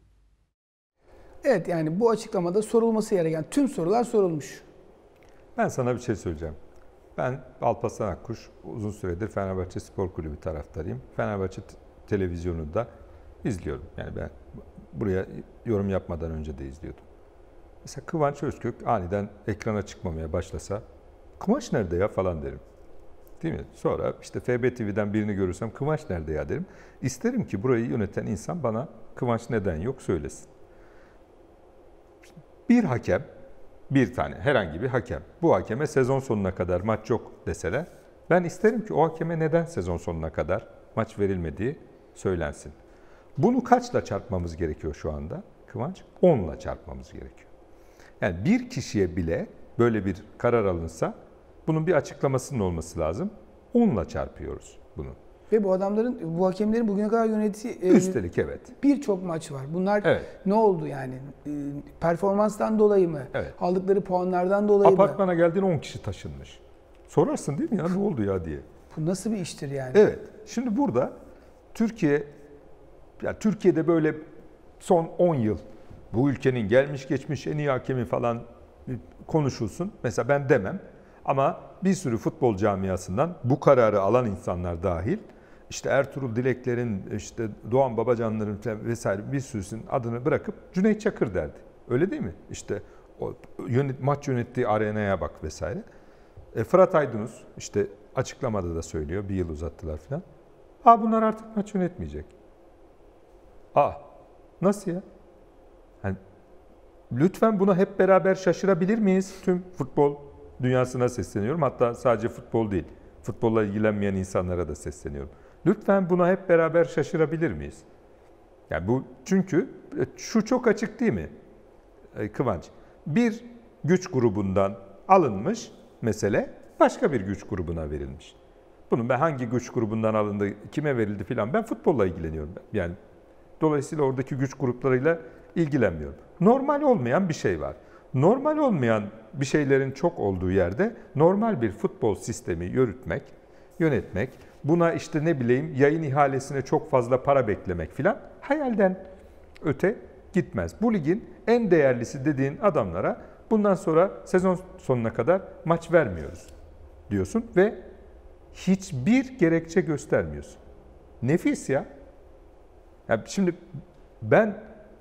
[SPEAKER 1] Evet yani bu açıklamada sorulması gereken tüm sorular sorulmuş.
[SPEAKER 2] Ben sana bir şey söyleyeceğim. Ben Alparslan Akkuş, uzun süredir Fenerbahçe Spor Kulübü taraftarıyım. Fenerbahçe televizyonu da izliyorum. Yani ben buraya yorum yapmadan önce de izliyordum. Mesela Kıvanç Özkök aniden ekrana çıkmamaya başlasa, Kıvanç nerede ya falan derim. Değil mi? Sonra işte FB TV'den birini görürsem Kıvanç nerede ya derim. İsterim ki burayı yöneten insan bana Kıvanç neden yok söylesin. Bir hakem, bir tane herhangi bir hakem, bu hakeme sezon sonuna kadar maç yok deseler, ben isterim ki o hakeme neden sezon sonuna kadar maç verilmediği söylensin. Bunu kaçla çarpmamız gerekiyor şu anda Kıvanç? 10'la çarpmamız gerekiyor. Yani bir kişiye bile böyle bir karar alınsa bunun bir açıklamasının olması lazım. 10'la çarpıyoruz bunu.
[SPEAKER 1] Ve bu hakemlerin bugüne kadar yönettiği
[SPEAKER 2] Üstelik evet.
[SPEAKER 1] birçok maç var. Bunlar
[SPEAKER 2] Evet.
[SPEAKER 1] ne oldu yani? Performanstan dolayı mı?
[SPEAKER 2] Evet.
[SPEAKER 1] Aldıkları puanlardan dolayı mı?
[SPEAKER 2] Apartmana geldiğin 10 kişi taşınmış. Sorarsın değil mi ya, ne oldu ya diye.
[SPEAKER 1] Bu nasıl bir iştir yani?
[SPEAKER 2] Evet. Şimdi burada Türkiye'de böyle son 10 yıl bu ülkenin gelmiş geçmiş en iyi hakemi falan konuşulsun. Mesela ben demem. Ama bir sürü futbol camiasından bu kararı alan insanlar dahil, işte Ertuğrul Dilekler'in, işte Doğan Babacanlar'ın vesaire bir sürüsünün adını bırakıp Cüneyt Çakır derdi. Öyle değil mi? İşte o maç yönettiği arenaya bak vesaire. Fırat Aydınus işte açıklamada da söylüyor. Bir yıl uzattılar falan. Bunlar artık maç yönetmeyecek. Nasıl ya? Yani, lütfen buna hep beraber şaşırabilir miyiz? Tüm futbol dünyasına sesleniyorum. Hatta sadece futbol değil, futbolla ilgilenmeyen insanlara da sesleniyorum. Lütfen buna hep beraber şaşırabilir miyiz? Yani bu, çünkü şu çok açık değil mi Kıvanç? Bir güç grubundan alınmış mesele başka bir güç grubuna verilmiş. Bunun ben hangi güç grubundan alındı, kime verildi filan, ben futbolla ilgileniyorum. Yani dolayısıyla oradaki güç gruplarıyla ilgilenmiyorum. Normal olmayan bir şey var. Normal olmayan bir şeylerin çok olduğu yerde normal bir futbol sistemi yönetmek, buna işte ne bileyim yayın ihalesine çok fazla para beklemek filan hayalden öte gitmez. Bu ligin en değerlisi dediğin adamlara bundan sonra sezon sonuna kadar maç vermiyoruz diyorsun ve hiçbir gerekçe göstermiyorsun. Nefis ya. Yani şimdi ben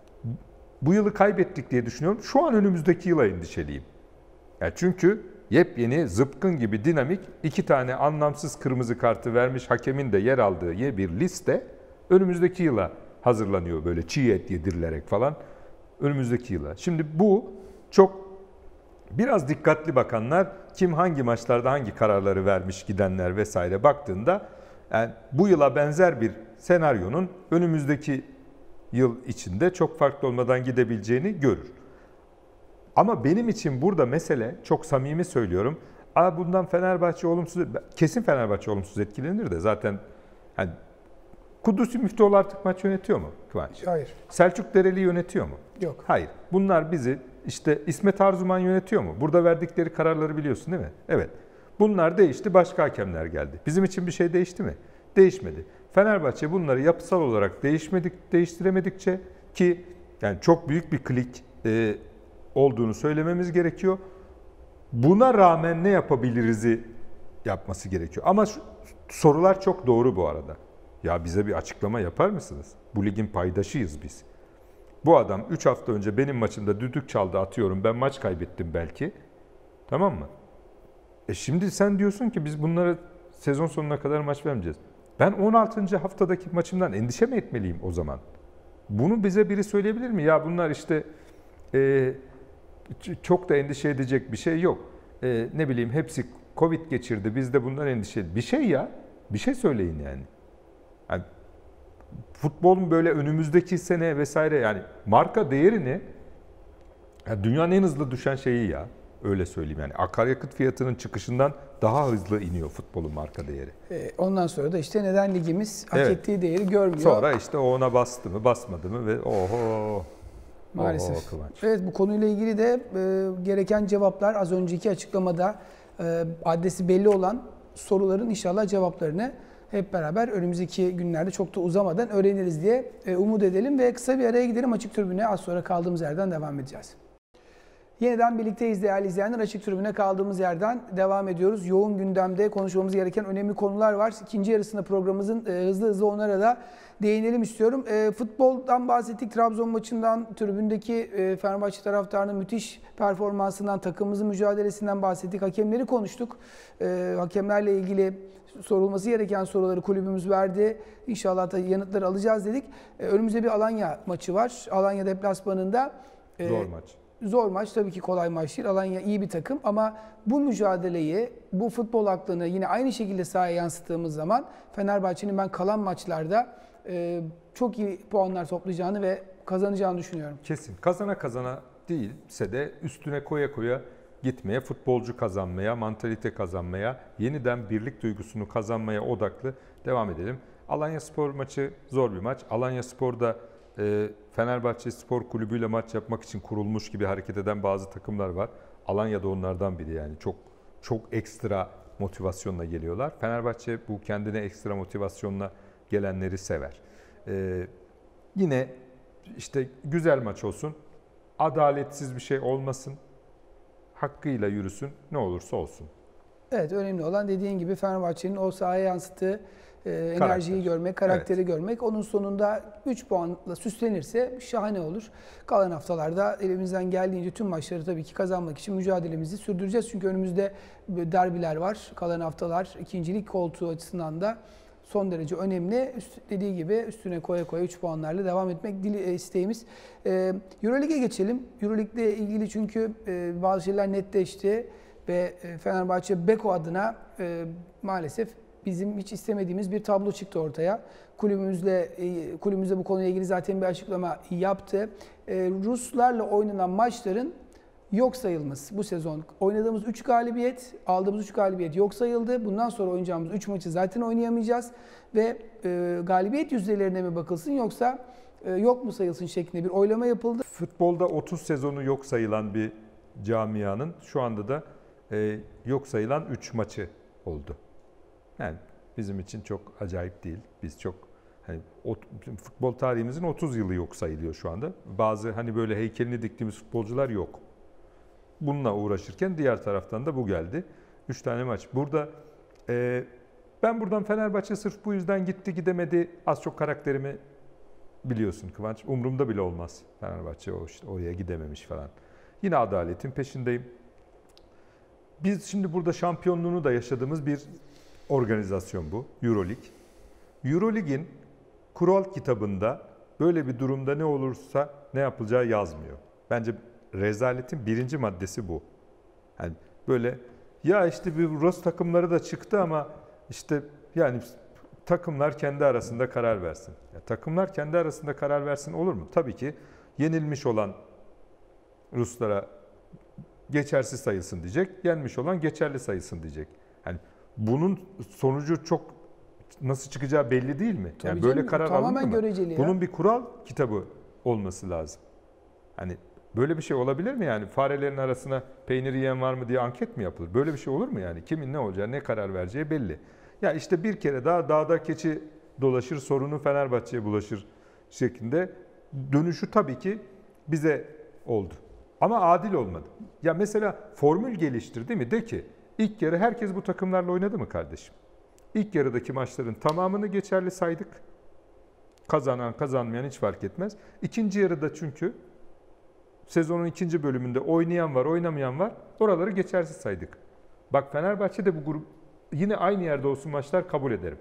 [SPEAKER 2] bu yılı kaybettik diye düşünüyorum. Şu an önümüzdeki yıla endişeliyim. Yani çünkü yepyeni, zıpkın gibi dinamik 2 tane anlamsız kırmızı kartı vermiş hakemin de yer aldığı bir liste önümüzdeki yıla hazırlanıyor, böyle çiğ et yedirilerek falan önümüzdeki yıla. Şimdi bu çok biraz dikkatli bakanlar, kim hangi maçlarda hangi kararları vermiş gidenler vesaire baktığında yani bu yıla benzer bir senaryonun önümüzdeki yıl içinde çok farklı olmadan gidebileceğini görür. Ama benim için burada mesele, çok samimi söylüyorum, bundan Fenerbahçe kesin Fenerbahçe olumsuz etkilenir de zaten hani Kudüs Müftüoğlu artık maç yönetiyor mu Kıvanç?
[SPEAKER 1] Hayır.
[SPEAKER 2] Selçuk Dereli yönetiyor mu?
[SPEAKER 1] Yok.
[SPEAKER 2] Hayır. Bunlar bizi işte İsmet Arzuman yönetiyor mu? Burada verdikleri kararları biliyorsun değil mi? Evet. Bunlar değişti, başka hakemler geldi. Bizim için bir şey değişti mi? Değişmedi. Fenerbahçe bunları yapısal olarak değiştiremedikçe, ki yani çok büyük bir klik olduğunu söylememiz gerekiyor. Buna rağmen ne yapabiliriz'i yapması gerekiyor. Ama sorular çok doğru bu arada. Ya bize bir açıklama yapar mısınız? Bu ligin paydaşıyız biz. Bu adam 3 hafta önce benim maçımda düdük çaldı, atıyorum. Ben maç kaybettim belki. Tamam mı? Şimdi sen diyorsun ki biz bunlara sezon sonuna kadar maç vermeyeceğiz. Ben 16. haftadaki maçımdan endişe mi etmeliyim o zaman? Bunu bize biri söyleyebilir mi? Ya bunlar işte çok da endişe edecek bir şey yok. Ne bileyim hepsi Covid geçirdi, biz de bundan endişe. Bir şey ya, bir şey söyleyin yani. Yani futbolun böyle önümüzdeki sene vesaire, yani marka değerini, yani dünyanın en hızlı düşen şeyi ya, öyle söyleyeyim yani, akaryakıt fiyatının çıkışından daha hızlı iniyor futbolun marka değeri.
[SPEAKER 1] Ondan sonra da işte neden ligimiz hak ettiği değeri görmüyor.
[SPEAKER 2] Sonra işte o ona bastı mı basmadı mı ve
[SPEAKER 1] maalesef.
[SPEAKER 2] Kıvanç.
[SPEAKER 1] Evet, bu konuyla ilgili de gereken cevaplar az önceki açıklamada adresi belli olan soruların inşallah cevaplarını hep beraber önümüzdeki günlerde çok da uzamadan öğreniriz diye umut edelim ve kısa bir araya gidelim. Açık Tribüne az sonra kaldığımız yerden devam edeceğiz. Yeniden birlikteyiz değerli izleyenler. Açık Tribüne kaldığımız yerden devam ediyoruz. Yoğun gündemde konuşmamız gereken önemli konular var. İkinci yarısında programımızın hızlı onlara da değinelim istiyorum. Futboldan bahsettik. Trabzon maçından, tribündeki Fenerbahçe taraftarının müthiş performansından, takımımızın mücadelesinden bahsettik. Hakemleri konuştuk. Hakemlerle ilgili sorulması gereken soruları kulübümüz verdi. İnşallah da yanıtları alacağız dedik. Önümüzde bir Alanya maçı var. Alanya deplasmanında.
[SPEAKER 2] Zor maç.
[SPEAKER 1] Zor maç, tabii ki kolay maç değil. Alanya iyi bir takım ama bu mücadeleyi, bu futbol aklını yine aynı şekilde sahaya yansıttığımız zaman Fenerbahçe'nin ben kalan maçlarda çok iyi puanlar toplayacağını ve kazanacağını düşünüyorum.
[SPEAKER 2] Kesin. Kazana değilse de üstüne koya gitmeye, futbolcu kazanmaya, mantalite kazanmaya, yeniden birlik duygusunu kazanmaya odaklı devam edelim. Alanyaspor maçı zor bir maç. Alanyaspor'da Fenerbahçe Spor Kulübü ile maç yapmak için kurulmuş gibi hareket eden bazı takımlar var. Alanya da onlardan biri yani. Çok ekstra motivasyonla geliyorlar. Fenerbahçe bu kendine ekstra motivasyonla gelenleri sever. Yine işte güzel maç olsun, adaletsiz bir şey olmasın, hakkıyla yürüsün, ne olursa olsun.
[SPEAKER 1] Evet, önemli olan dediğin gibi Fenerbahçe'nin o sahaya yansıttığı enerjiyi görmek, karakteri görmek. Onun sonunda 3 puanla süslenirse şahane olur. Kalan haftalarda elimizden geldiğince tüm maçları tabii ki kazanmak için mücadelemizi sürdüreceğiz. Çünkü önümüzde derbiler var. Kalan haftalar ikincilik koltuğu açısından da son derece önemli. Dediği gibi üstüne koya koya 3 puanlarla devam etmek isteğimiz. Euroleague'e geçelim. Euroleague'le ilgili çünkü bazı şeyler netleşti ve Fenerbahçe Beko adına maalesef bizim hiç istemediğimiz bir tablo çıktı ortaya. Kulübümüzde bu konuyla ilgili zaten bir açıklama yaptı. Ruslarla oynanan maçların yok sayılması bu sezon. Oynadığımız 3 galibiyet, aldığımız 3 galibiyet yok sayıldı. Bundan sonra oynayacağımız 3 maçı zaten oynayamayacağız. Ve galibiyet yüzdelerine mi bakılsın yoksa yok mu sayılsın şeklinde bir oylama yapıldı.
[SPEAKER 2] Futbolda 30 sezonu yok sayılan bir camianın şu anda da yok sayılan 3 maçı oldu. Yani bizim için çok acayip değil. Biz çok futbol tarihimizin 30 yılı yok sayılıyor şu anda. Bazı hani böyle heykelini diktiğimiz futbolcular yok. Bununla uğraşırken diğer taraftan da bu geldi. 3 tane maç. Burada ben buradan Fenerbahçe sırf bu yüzden gitti gidemedi. Az çok karakterimi biliyorsun Kıvanç. Umurumda bile olmaz. Fenerbahçe oraya gidememiş falan. Yine adaletin peşindeyim. Biz şimdi burada şampiyonluğunu da yaşadığımız bir organizasyon bu. Euroleague. Euroleague'in kural kitabında böyle bir durumda ne olursa ne yapılacağı yazmıyor. Bence rezaletin birinci maddesi bu. Yani böyle ya işte bir Rus takımları da çıktı ama işte yani takımlar kendi arasında karar versin. Ya takımlar kendi arasında karar versin olur mu? Tabii ki yenilmiş olan Ruslara geçersiz sayılsın diyecek, yenmiş olan geçerli sayılsın diyecek. Yani bunun sonucu çok nasıl çıkacağı belli değil mi?
[SPEAKER 1] Tabii
[SPEAKER 2] yani böyle
[SPEAKER 1] canım,
[SPEAKER 2] karar
[SPEAKER 1] tamamen
[SPEAKER 2] alınır mı?
[SPEAKER 1] göreceli ya.
[SPEAKER 2] Bunun bir kural kitabı olması lazım. Hani böyle bir şey olabilir mi yani? Farelerin arasına peynir yiyen var mı diye anket mi yapılır? Böyle bir şey olur mu yani? Kimin ne olacağı, ne karar vereceği belli. Ya işte bir kere daha dağda keçi dolaşır, sorunu Fenerbahçe'ye bulaşır şeklinde dönüşü tabii ki bize oldu. Ama adil olmadı. Ya mesela formül geliştir değil mi? De ki ilk yarı herkes bu takımlarla oynadı mı kardeşim? İlk yarıdaki maçların tamamını geçerli saydık. Kazanan kazanmayan hiç fark etmez. İkinci yarıda çünkü sezonun ikinci bölümünde oynayan var oynamayan var. Oraları geçersiz saydık. Bak Fenerbahçe'de bu grup yine aynı yerde olsun maçlar kabul ederim.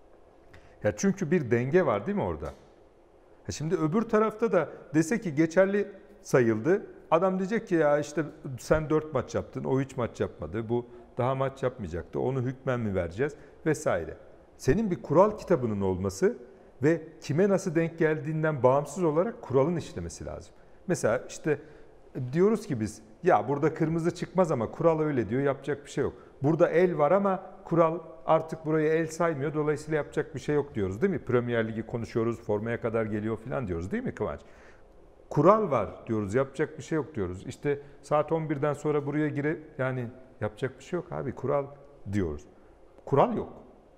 [SPEAKER 2] Ya çünkü bir denge var değil mi orada? Şimdi öbür tarafta da dese ki geçerli sayıldı. Adam diyecek ki ya işte sen 4 maç yaptın, o 3 maç yapmadı, bu daha maç yapmayacaktı, onu hükmen mi vereceğiz vesaire. Senin bir kural kitabının olması ve kime nasıl denk geldiğinden bağımsız olarak kuralın işlemesi lazım. Mesela işte diyoruz ki biz ya burada kırmızı çıkmaz ama kural öyle diyor, yapacak bir şey yok. Burada el var ama kural artık buraya el saymıyor, dolayısıyla yapacak bir şey yok diyoruz değil mi? Premier Ligi konuşuyoruz, formaya kadar geliyor falan diyoruz değil mi Kıvanç? Kural var diyoruz, yapacak bir şey yok diyoruz. İşte saat 11'den sonra buraya yani yapacak bir şey yok abi, kural diyoruz. Kural yok.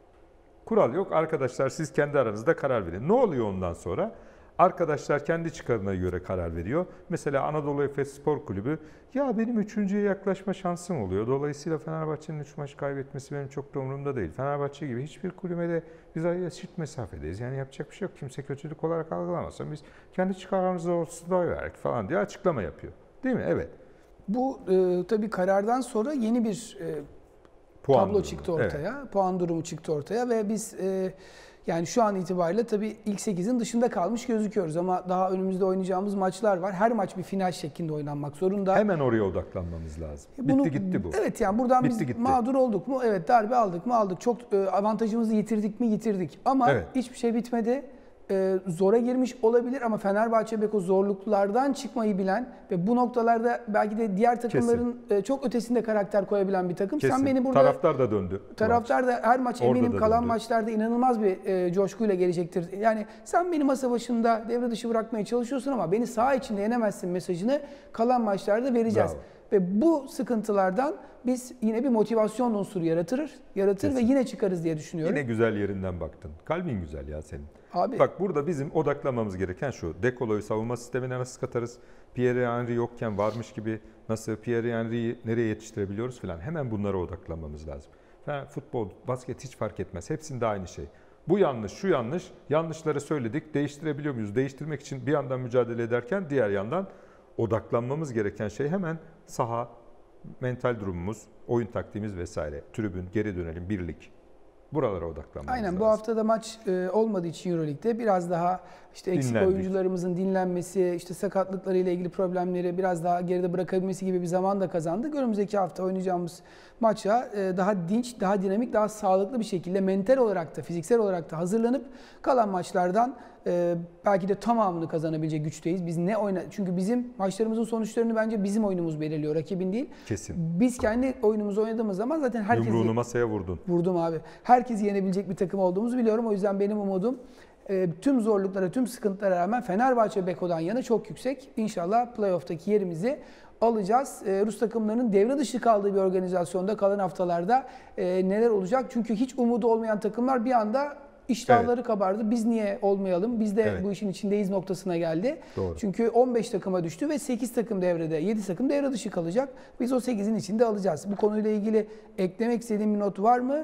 [SPEAKER 2] Kural yok. Arkadaşlar siz kendi aranızda karar verin. Ne oluyor ondan sonra? Arkadaşlar kendi çıkarına göre karar veriyor. Mesela Anadolu Efes Spor Kulübü ya benim üçüncüye yaklaşma şansım oluyor. Dolayısıyla Fenerbahçe'nin 3 maç kaybetmesi benim çok da umurumda değil. Fenerbahçe gibi hiçbir kulübe de biz eşit mesafedeyiz. Yani yapacak bir şey yok. Kimse kötülük olarak algılamasın. Biz kendi çıkarımızda olsun da oy verdik falan diye açıklama yapıyor. Değil mi? Evet.
[SPEAKER 1] Bu tabii karardan sonra yeni bir tablo çıktı ortaya. Evet. Puan durumu çıktı ortaya ve biz yani şu an itibariyle tabii ilk 8'in dışında kalmış gözüküyoruz ama daha önümüzde oynayacağımız maçlar var. Her maç bir final şeklinde oynanmak zorunda.
[SPEAKER 2] Hemen oraya odaklanmamız lazım. Bitti gitti bu.
[SPEAKER 1] Evet yani buradan
[SPEAKER 2] bitti,
[SPEAKER 1] biz
[SPEAKER 2] gitti.
[SPEAKER 1] Mağdur olduk mu? Evet, darbe aldık mı? Aldık. Çok avantajımızı yitirdik mi? Yitirdik. Ama evet, hiçbir şey bitmedi. Zora girmiş olabilir ama Fenerbahçe Beko zorluklardan çıkmayı bilen ve bu noktalarda belki de diğer takımların çok ötesinde karakter koyabilen bir takım.
[SPEAKER 2] Kesin.
[SPEAKER 1] Sen beni burada
[SPEAKER 2] taraftar da döndü.
[SPEAKER 1] Taraftar da her maç
[SPEAKER 2] orada
[SPEAKER 1] eminim kalan maçlarda inanılmaz bir coşkuyla gelecektir. Yani sen beni masa başında devre dışı bırakmaya çalışıyorsun ama beni saha içinde yenemezsin mesajını kalan maçlarda vereceğiz. ve bu sıkıntılardan biz yine bir motivasyon unsuru yaratır
[SPEAKER 2] Kesin.
[SPEAKER 1] ve yine çıkarız diye düşünüyorum.
[SPEAKER 2] Yine güzel yerinden baktın. Kalbin güzel ya senin.
[SPEAKER 1] Abi,
[SPEAKER 2] Bak burada bizim odaklanmamız gereken şu. Dekolo'yu savunma sistemine nasıl katarız? Pierre Henry yokken varmış gibi nasıl Pierre Henry'yi nereye yetiştirebiliyoruz falan. Hemen bunlara odaklanmamız lazım. Futbol, basket hiç fark etmez. Hepsinde aynı şey. Bu yanlış, şu yanlış. Yanlışları söyledik. Değiştirebiliyor muyuz? Değiştirmek için bir yandan mücadele ederken diğer yandan odaklanmamız gereken şey hemen saha, mental durumumuz, oyun taktiğimiz vesaire. Tribün, geri dönelim, birlik. Buralara odaklanmamız lazım.
[SPEAKER 1] aynen, bu hafta da maç olmadığı için Euroleague'de biraz daha işte eksik
[SPEAKER 2] Dinlendik.
[SPEAKER 1] oyuncularımızın dinlenmesi, işte sakatlıklarıyla ilgili problemleri biraz daha geride bırakabilmesi gibi bir zaman da kazandık. Önümüzdeki hafta oynayacağımız maça daha dinç, daha dinamik, daha sağlıklı bir şekilde mental olarak da fiziksel olarak da hazırlanıp kalan maçlardan belki de tamamını kazanabilecek güçteyiz. Biz ne çünkü bizim maçlarımızın sonuçlarını bence bizim oyunumuz belirliyor, rakibin değil.
[SPEAKER 2] Kesin.
[SPEAKER 1] Biz kendi oyunumuzu oynadığımız zaman zaten herkes
[SPEAKER 2] Yumruğunu masaya vurdun.
[SPEAKER 1] vurdum abi. Herkesi yenebilecek bir takım olduğumuzu biliyorum. O yüzden benim umudum tüm zorluklara, tüm sıkıntılara rağmen Fenerbahçe Beko'dan yana çok yüksek. İnşallah playoff'taki yerimizi alacağız. Rus takımlarının devre dışı kaldığı bir organizasyonda kalan haftalarda neler olacak? Çünkü hiç umudu olmayan takımlar bir anda iştahları kabardı. Biz niye olmayalım? Biz de bu işin içindeyiz noktasına geldi.
[SPEAKER 2] Doğru.
[SPEAKER 1] Çünkü 15 takıma düştü ve 8 takım devrede, 7 takım devre dışı kalacak. Biz o 8'in içinde alacağız. Bu konuyla ilgili eklemek istediğim bir not var mı?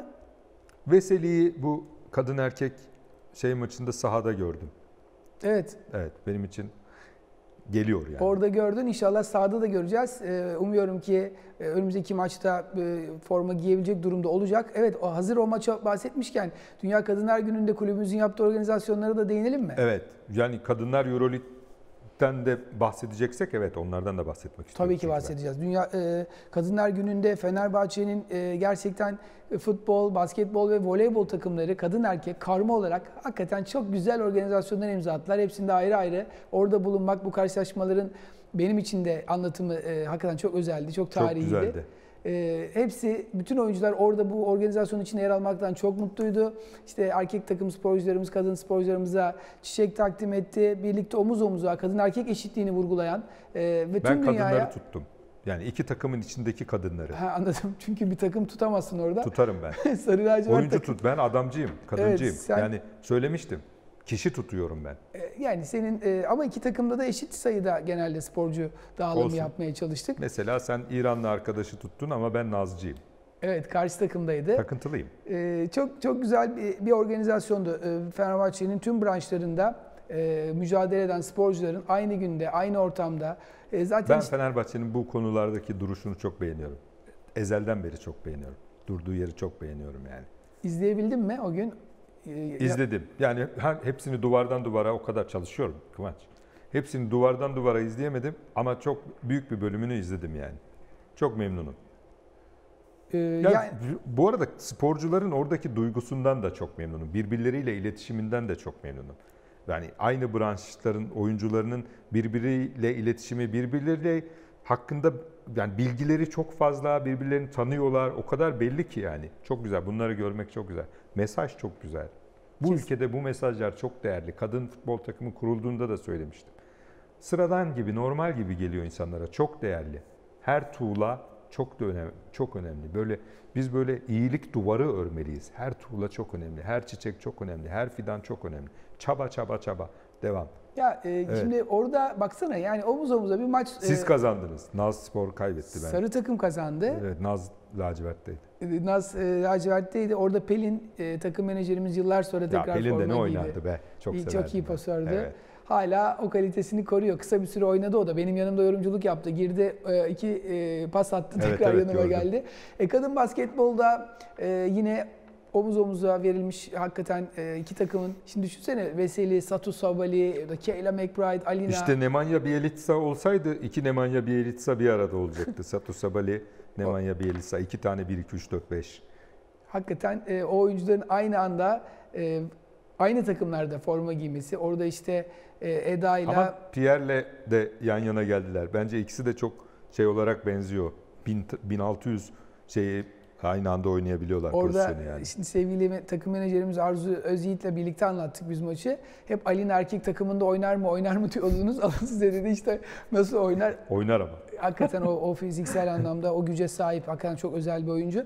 [SPEAKER 2] Veseli'yi bu kadın erkek maçında sahada gördüm.
[SPEAKER 1] Evet.
[SPEAKER 2] Evet, benim için geliyor yani.
[SPEAKER 1] Orada gördün. İnşallah sahada da göreceğiz. Umuyorum ki önümüzdeki maçta forma giyebilecek durumda olacak. Evet, hazır o maça bahsetmişken Dünya Kadınlar Günü'nde kulübümüzün yaptığı organizasyonlara da değinelim mi?
[SPEAKER 2] Evet, yani Kadınlar Euroleague'den de bahsedeceksek evet onlardan da bahsetmek istiyorum.
[SPEAKER 1] Tabii ki bahsedeceğiz. Dünya Kadınlar Günü'nde Fenerbahçe'nin gerçekten futbol, basketbol ve voleybol takımları kadın erkek karma olarak hakikaten çok güzel organizasyonlar imza attılar. Hepsinde ayrı ayrı orada bulunmak, bu karşılaşmaların benim için de anlatımı hakikaten çok özeldi, çok tarihiydi.
[SPEAKER 2] Çok güzeldi.
[SPEAKER 1] Hepsi, bütün oyuncular orada bu organizasyonun içinde yer almaktan çok mutluydu. İşte erkek takım sporcularımız, kadın sporcularımıza çiçek takdim etti. Birlikte omuz omuza kadın erkek eşitliğini vurgulayan ve
[SPEAKER 2] Ben
[SPEAKER 1] tüm dünyaya...
[SPEAKER 2] kadınları tuttum. Yani iki takımın içindeki kadınları.
[SPEAKER 1] Anladım. Çünkü bir takım tutamazsın orada.
[SPEAKER 2] Tutarım ben.
[SPEAKER 1] Sarı lacivert
[SPEAKER 2] Oyuncu
[SPEAKER 1] takım.
[SPEAKER 2] tut. Ben adamcıyım, kadıncıyım.
[SPEAKER 1] Evet, sen-
[SPEAKER 2] Yani söylemiştim. Kişi tutuyorum ben.
[SPEAKER 1] Yani senin ama iki takımda da eşit sayıda genelde sporcu dağılımı
[SPEAKER 2] Olsun.
[SPEAKER 1] yapmaya çalıştık.
[SPEAKER 2] Mesela sen İranlı arkadaşı tuttun ama ben Nazcıyım.
[SPEAKER 1] Evet, karşı takımdaydı.
[SPEAKER 2] Takıntılıyım.
[SPEAKER 1] Çok güzel bir organizasyondu. Fenerbahçe'nin tüm branşlarında mücadele eden sporcuların aynı günde, aynı ortamda. Zaten
[SPEAKER 2] Ben Fenerbahçe'nin bu konulardaki duruşunu çok beğeniyorum. Ezelden beri çok beğeniyorum. Durduğu yeri çok beğeniyorum yani.
[SPEAKER 1] izleyebildin mi o gün?
[SPEAKER 2] İzledim. Yani hepsini duvardan duvara o kadar çalışıyorum Kıvanç. Hepsini duvardan duvara izleyemedim ama çok büyük bir bölümünü izledim yani. Çok memnunum. Bu arada sporcuların oradaki duygusundan da çok memnunum. Birbirleriyle iletişiminden de çok memnunum. Yani aynı branşların oyuncularının birbiriyle iletişimi, birbirleriyle hakkında yani bilgileri çok fazla, birbirlerini tanıyorlar. O kadar belli ki yani. Çok güzel. Bunları görmek çok güzel. Mesaj çok güzel. Bu ülkede bu mesajlar çok değerli. Kadın futbol takımı kurulduğunda da söylemiştim. Sıradan gibi, normal gibi geliyor insanlara. Çok değerli. Her tuğla çok da önemli, çok önemli. Biz böyle iyilik duvarı örmeliyiz. Her tuğla çok önemli. Her çiçek çok önemli. Her fidan çok önemli. Çaba çaba çaba. Devam.
[SPEAKER 1] Şimdi orada baksana yani omuz omuza bir maç.
[SPEAKER 2] Siz kazandınız. Naz Spor kaybetti.
[SPEAKER 1] Sarı takım kazandı.
[SPEAKER 2] Evet, Naz lacivertteydi.
[SPEAKER 1] Naz lacivertteydi. Orada Pelin takım menajerimiz yıllar sonra tekrar
[SPEAKER 2] Pelin
[SPEAKER 1] forma
[SPEAKER 2] de ne
[SPEAKER 1] giydi.
[SPEAKER 2] oynardı be. Çok severdim.
[SPEAKER 1] Çok iyi
[SPEAKER 2] ben.
[SPEAKER 1] pasördü.
[SPEAKER 2] Evet.
[SPEAKER 1] Hala o kalitesini koruyor. Kısa bir süre oynadı o da. Benim yanımda yorumculuk yaptı. Girdi, iki pas attı. Tekrar yanıma
[SPEAKER 2] gördüm.
[SPEAKER 1] geldi. Kadın basketbolda yine omuz omuza verilmiş hakikaten iki takımın. Şimdi düşünsene Veseli, Satu Sabali, Kayla McBride, Alina.
[SPEAKER 2] İşte Nemanja Bjelica olsaydı iki Nemanja Bjelica bir arada olacaktı. Satu Sabali, Nemanja Bjelica. 2 tane 1-2-3-4-5.
[SPEAKER 1] Hakikaten o oyuncuların aynı anda aynı takımlarda forma giymesi. Orada işte Eda'yla...
[SPEAKER 2] Ama Pierre'le de yan yana geldiler. Bence ikisi de çok olarak benziyor. 1600 Aynı anda oynayabiliyorlar
[SPEAKER 1] Orada
[SPEAKER 2] pozisyonu yani.
[SPEAKER 1] şimdi sevgili takım menajerimiz Arzu Özyiğit'le birlikte anlattık biz maçı. Hep Ali'nin erkek takımında oynar mı diyordunuz. Ama size dedi işte nasıl oynar.
[SPEAKER 2] Oynar ama.
[SPEAKER 1] Hakikaten o fiziksel anlamda o güce sahip, hakikaten çok özel bir oyuncu.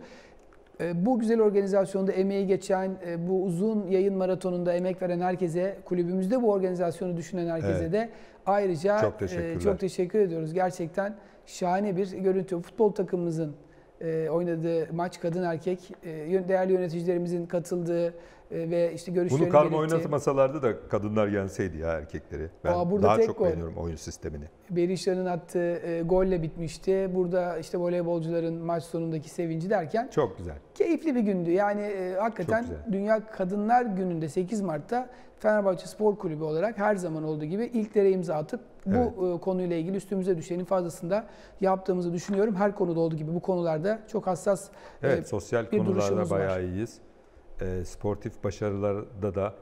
[SPEAKER 1] Bu güzel organizasyonda emeği geçen, bu uzun yayın maratonunda emek veren herkese, kulübümüzde bu organizasyonu düşünen herkese de ayrıca çok teşekkür ediyoruz. Gerçekten şahane bir görüntü. Futbol takımımızın oynadığı maç, kadın erkek, değerli yöneticilerimizin katıldığı ve işte görüşlerini
[SPEAKER 2] bunu karma
[SPEAKER 1] belirttiği.
[SPEAKER 2] oynatmasalardı da kadınlar gelseydi ya erkekleri. Ben daha çok beğeniyorum oyun sistemini.
[SPEAKER 1] Berisha'nın attığı golle bitmişti. Burada işte voleybolcuların maç sonundaki sevinci derken
[SPEAKER 2] çok güzel.
[SPEAKER 1] Keyifli bir gündü. Yani hakikaten Dünya Kadınlar Günü'nde 8 Mart'ta Fenerbahçe Spor Kulübü olarak her zaman olduğu gibi ilklere imza atıp bu konuyla ilgili üstümüze düşenin fazlasında yaptığımızı düşünüyorum. Her konuda olduğu gibi bu konularda çok hassas
[SPEAKER 2] sosyal
[SPEAKER 1] bir
[SPEAKER 2] konularda bayağı
[SPEAKER 1] var.
[SPEAKER 2] iyiyiz. Sportif başarılarda da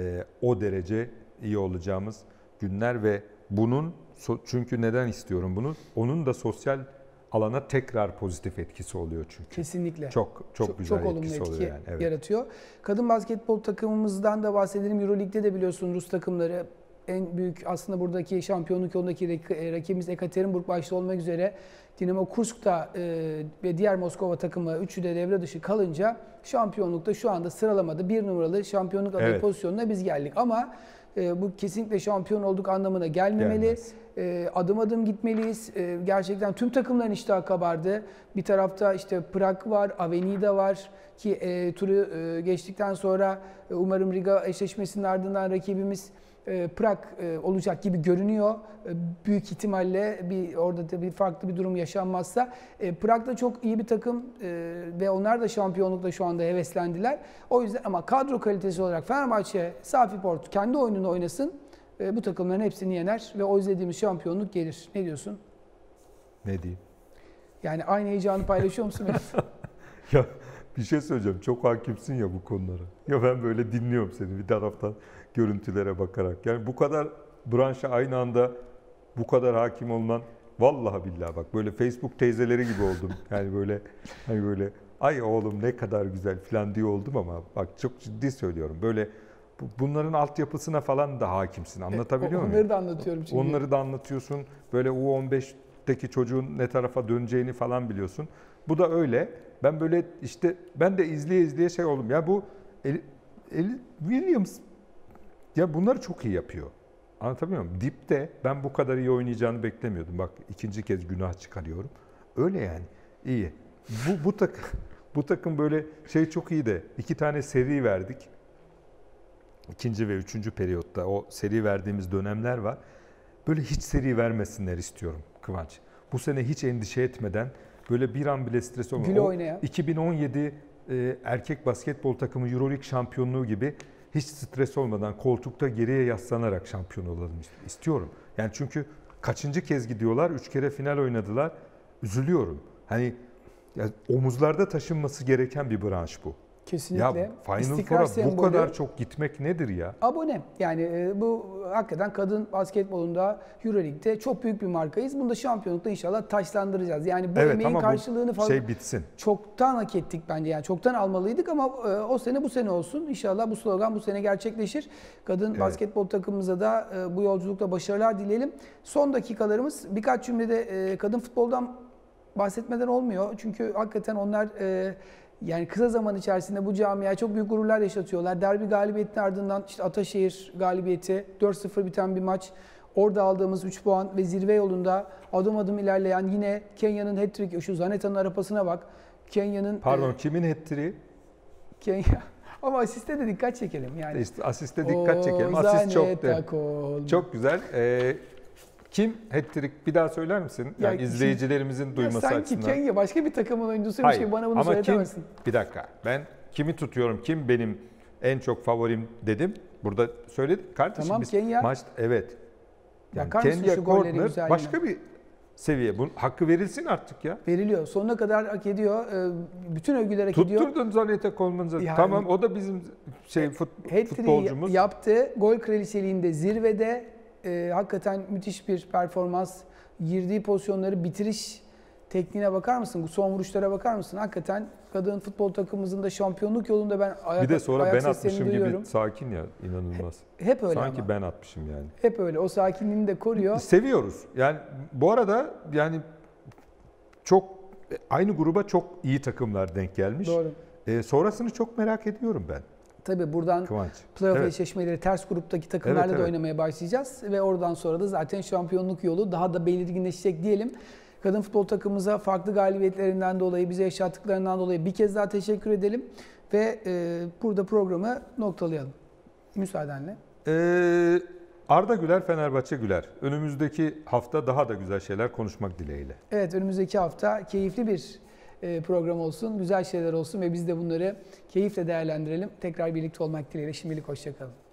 [SPEAKER 2] o derece iyi olacağımız günler ve bunun çünkü neden istiyorum bunu? Onun da sosyal alana tekrar pozitif etkisi oluyor çünkü.
[SPEAKER 1] Kesinlikle.
[SPEAKER 2] Çok güzel
[SPEAKER 1] olumlu
[SPEAKER 2] etkisi
[SPEAKER 1] etki
[SPEAKER 2] oluyor yani.
[SPEAKER 1] yaratıyor. Kadın basketbol takımımızdan da bahsedelim. Euroleague'de de biliyorsun Rus takımları en büyük aslında buradaki şampiyonluk yolundaki rakibimiz Ekaterinburg başta olmak üzere Dinamo Kursk'ta ve diğer Moskova takımı üçü de devre dışı kalınca şampiyonlukta şu anda sıralamada bir numaralı şampiyonluk adayı pozisyonuna biz geldik. Ama bu kesinlikle şampiyon olduk anlamına gelmemeli. Adım adım gitmeliyiz. Gerçekten tüm takımların iştahı kabardı. Bir tarafta işte Prag var, Avenida var ki turu geçtikten sonra umarım Riga eşleşmesinin ardından rakibimiz Prag olacak gibi görünüyor. Büyük ihtimalle orada da farklı bir durum yaşanmazsa. Prag da çok iyi bir takım ve onlar da şampiyonlukla şu anda heveslendiler. O yüzden ama kadro kalitesi olarak Fenerbahçe, Safi Port kendi oyununu oynasın. Bu takımların hepsini yener ve o izlediğimiz şampiyonluk gelir. Ne diyorsun?
[SPEAKER 2] Ne diyeyim?
[SPEAKER 1] Yani aynı heyecanı paylaşıyor musun?
[SPEAKER 2] Ya bir şey söyleyeceğim. Çok hakimsin ya bu konulara. Ya ben böyle dinliyorum seni bir taraftan görüntülere bakarak. Yani bu kadar branşa aynı anda bu kadar hakim olman vallahi billahi bak böyle Facebook teyzeleri gibi oldum. Yani böyle hani böyle ay oğlum ne kadar güzel falan diye oldum ama bak çok ciddi söylüyorum. Böyle bunların altyapısına falan da hakimsin. Anlatabiliyor muyum?
[SPEAKER 1] Onları da anlatıyorum çünkü.
[SPEAKER 2] Onları da anlatıyorsun. Böyle U15'teki çocuğun ne tarafa döneceğini falan biliyorsun. Bu da öyle. Ben böyle işte ben de izleye şey oldum. Ya bu Williams ya bunları çok iyi yapıyor. Anlatabiliyor muyum? Dipte ben bu kadar iyi oynayacağını beklemiyordum. Bak ikinci kez günah çıkarıyorum. Öyle yani. İyi. Bu takım böyle şey çok iyi de 2 tane seri verdik. İkinci ve üçüncü periyotta o seri verdiğimiz dönemler var. Böyle hiç seri vermesinler istiyorum Kıvanç. Bu sene hiç endişe etmeden böyle bir an bile stres olmadan.
[SPEAKER 1] Güle oynaya.
[SPEAKER 2] 2017 erkek basketbol takımı Euroleague şampiyonluğu gibi hiç stres olmadan koltukta geriye yaslanarak şampiyon olalım istiyorum. Yani çünkü kaçıncı kez gidiyorlar? 3 kere final oynadılar. Üzülüyorum. Hani ya, omuzlarda taşınması gereken bir branş bu.
[SPEAKER 1] Kesinlikle.
[SPEAKER 2] Ya Final Four'a bu kadar çok gitmek nedir ya?
[SPEAKER 1] Abone. Yani bu hakikaten kadın basketbolunda Euroleague'de çok büyük bir markayız. Bunu da şampiyonlukta inşallah taşlandıracağız. Yani bu emeğin karşılığını falan
[SPEAKER 2] bitsin.
[SPEAKER 1] Çoktan hak ettik bence. Yani çoktan almalıydık ama o sene bu sene olsun. İnşallah bu slogan bu sene gerçekleşir. Kadın basketbol takımımıza da bu yolculukta başarılar dileyelim. Son dakikalarımız birkaç cümlede kadın futboldan bahsetmeden olmuyor. Çünkü hakikaten onlar yani kısa zaman içerisinde bu camiaya çok büyük gururlar yaşatıyorlar. Derbi galibiyetinin ardından işte Ataşehir galibiyeti, 4-0 biten bir maç. Orada aldığımız 3 puan ve zirve yolunda adım adım ilerleyen yine Kenya'nın hat-trick, şu Zaneta'nın arapasına bak. Kenya'nın...
[SPEAKER 2] Pardon kimin hat-trick'i?
[SPEAKER 1] Kenya. Ama asiste de dikkat çekelim. Yani.
[SPEAKER 2] İşte asiste dikkat çekelim. Asist çok güzel. Kim hat-trick bir daha söyler misin? Yani izleyicilerimizin duyması açısından.
[SPEAKER 1] Sanki Kenya başka bir takımın oyuncusuymuş gibi bana bunu söyletemezsin.
[SPEAKER 2] Bir dakika. Ben kimi tutuyorum? Kim benim en çok favorim dedim. Burada söyledim. Kardeşim
[SPEAKER 1] tamam,
[SPEAKER 2] biz
[SPEAKER 1] Kenya.
[SPEAKER 2] Evet.
[SPEAKER 1] Yani Kenya
[SPEAKER 2] Corner başka bir seviye. Bunun hakkı verilsin artık ya.
[SPEAKER 1] Veriliyor. Sonuna kadar hak ediyor. Bütün övgüler hak ediyor.
[SPEAKER 2] Tutturdun Zaneta Coleman'ı. Yani, tamam o da bizim futbolcumuz.
[SPEAKER 1] Yaptı. Gol kraliçeliğinde zirvede. Hakikaten müthiş bir performans. Girdiği pozisyonları bitiriş tekniğine bakar mısın? Bu son vuruşlara bakar mısın? Hakikaten kadın futbol takımımızın da şampiyonluk yolunda ben
[SPEAKER 2] Bir de sonra
[SPEAKER 1] ayak
[SPEAKER 2] ben
[SPEAKER 1] seslerini
[SPEAKER 2] atmışım
[SPEAKER 1] duyuyorum.
[SPEAKER 2] gibi sakin ya, inanılmaz.
[SPEAKER 1] Hep öyle
[SPEAKER 2] Sanki
[SPEAKER 1] ama.
[SPEAKER 2] ben atmışım yani.
[SPEAKER 1] Hep öyle. O sakinliğini de koruyor.
[SPEAKER 2] Seviyoruz. Yani bu arada yani çok aynı gruba çok iyi takımlar denk gelmiş.
[SPEAKER 1] Doğru.
[SPEAKER 2] Sonrasını çok merak ediyorum ben.
[SPEAKER 1] Tabii buradan
[SPEAKER 2] Kıvanç.
[SPEAKER 1] playoff
[SPEAKER 2] Evet.
[SPEAKER 1] eşleşmeleri ters gruptaki takımlarla
[SPEAKER 2] Evet,
[SPEAKER 1] da
[SPEAKER 2] evet.
[SPEAKER 1] oynamaya başlayacağız. Ve oradan sonra da zaten şampiyonluk yolu daha da belirginleşecek diyelim. Kadın futbol takımımıza farklı galibiyetlerinden dolayı, bize yaşattıklarından dolayı bir kez daha teşekkür edelim. Ve burada programı noktalayalım. Müsaadenle.
[SPEAKER 2] Arda Güler, Fenerbahçe Güler. Önümüzdeki hafta daha da güzel şeyler konuşmak dileğiyle.
[SPEAKER 1] Evet, önümüzdeki hafta keyifli bir program olsun, güzel şeyler olsun ve biz de bunları keyifle değerlendirelim. Tekrar birlikte olmak dileğiyle. Şimdilik hoşça kalın.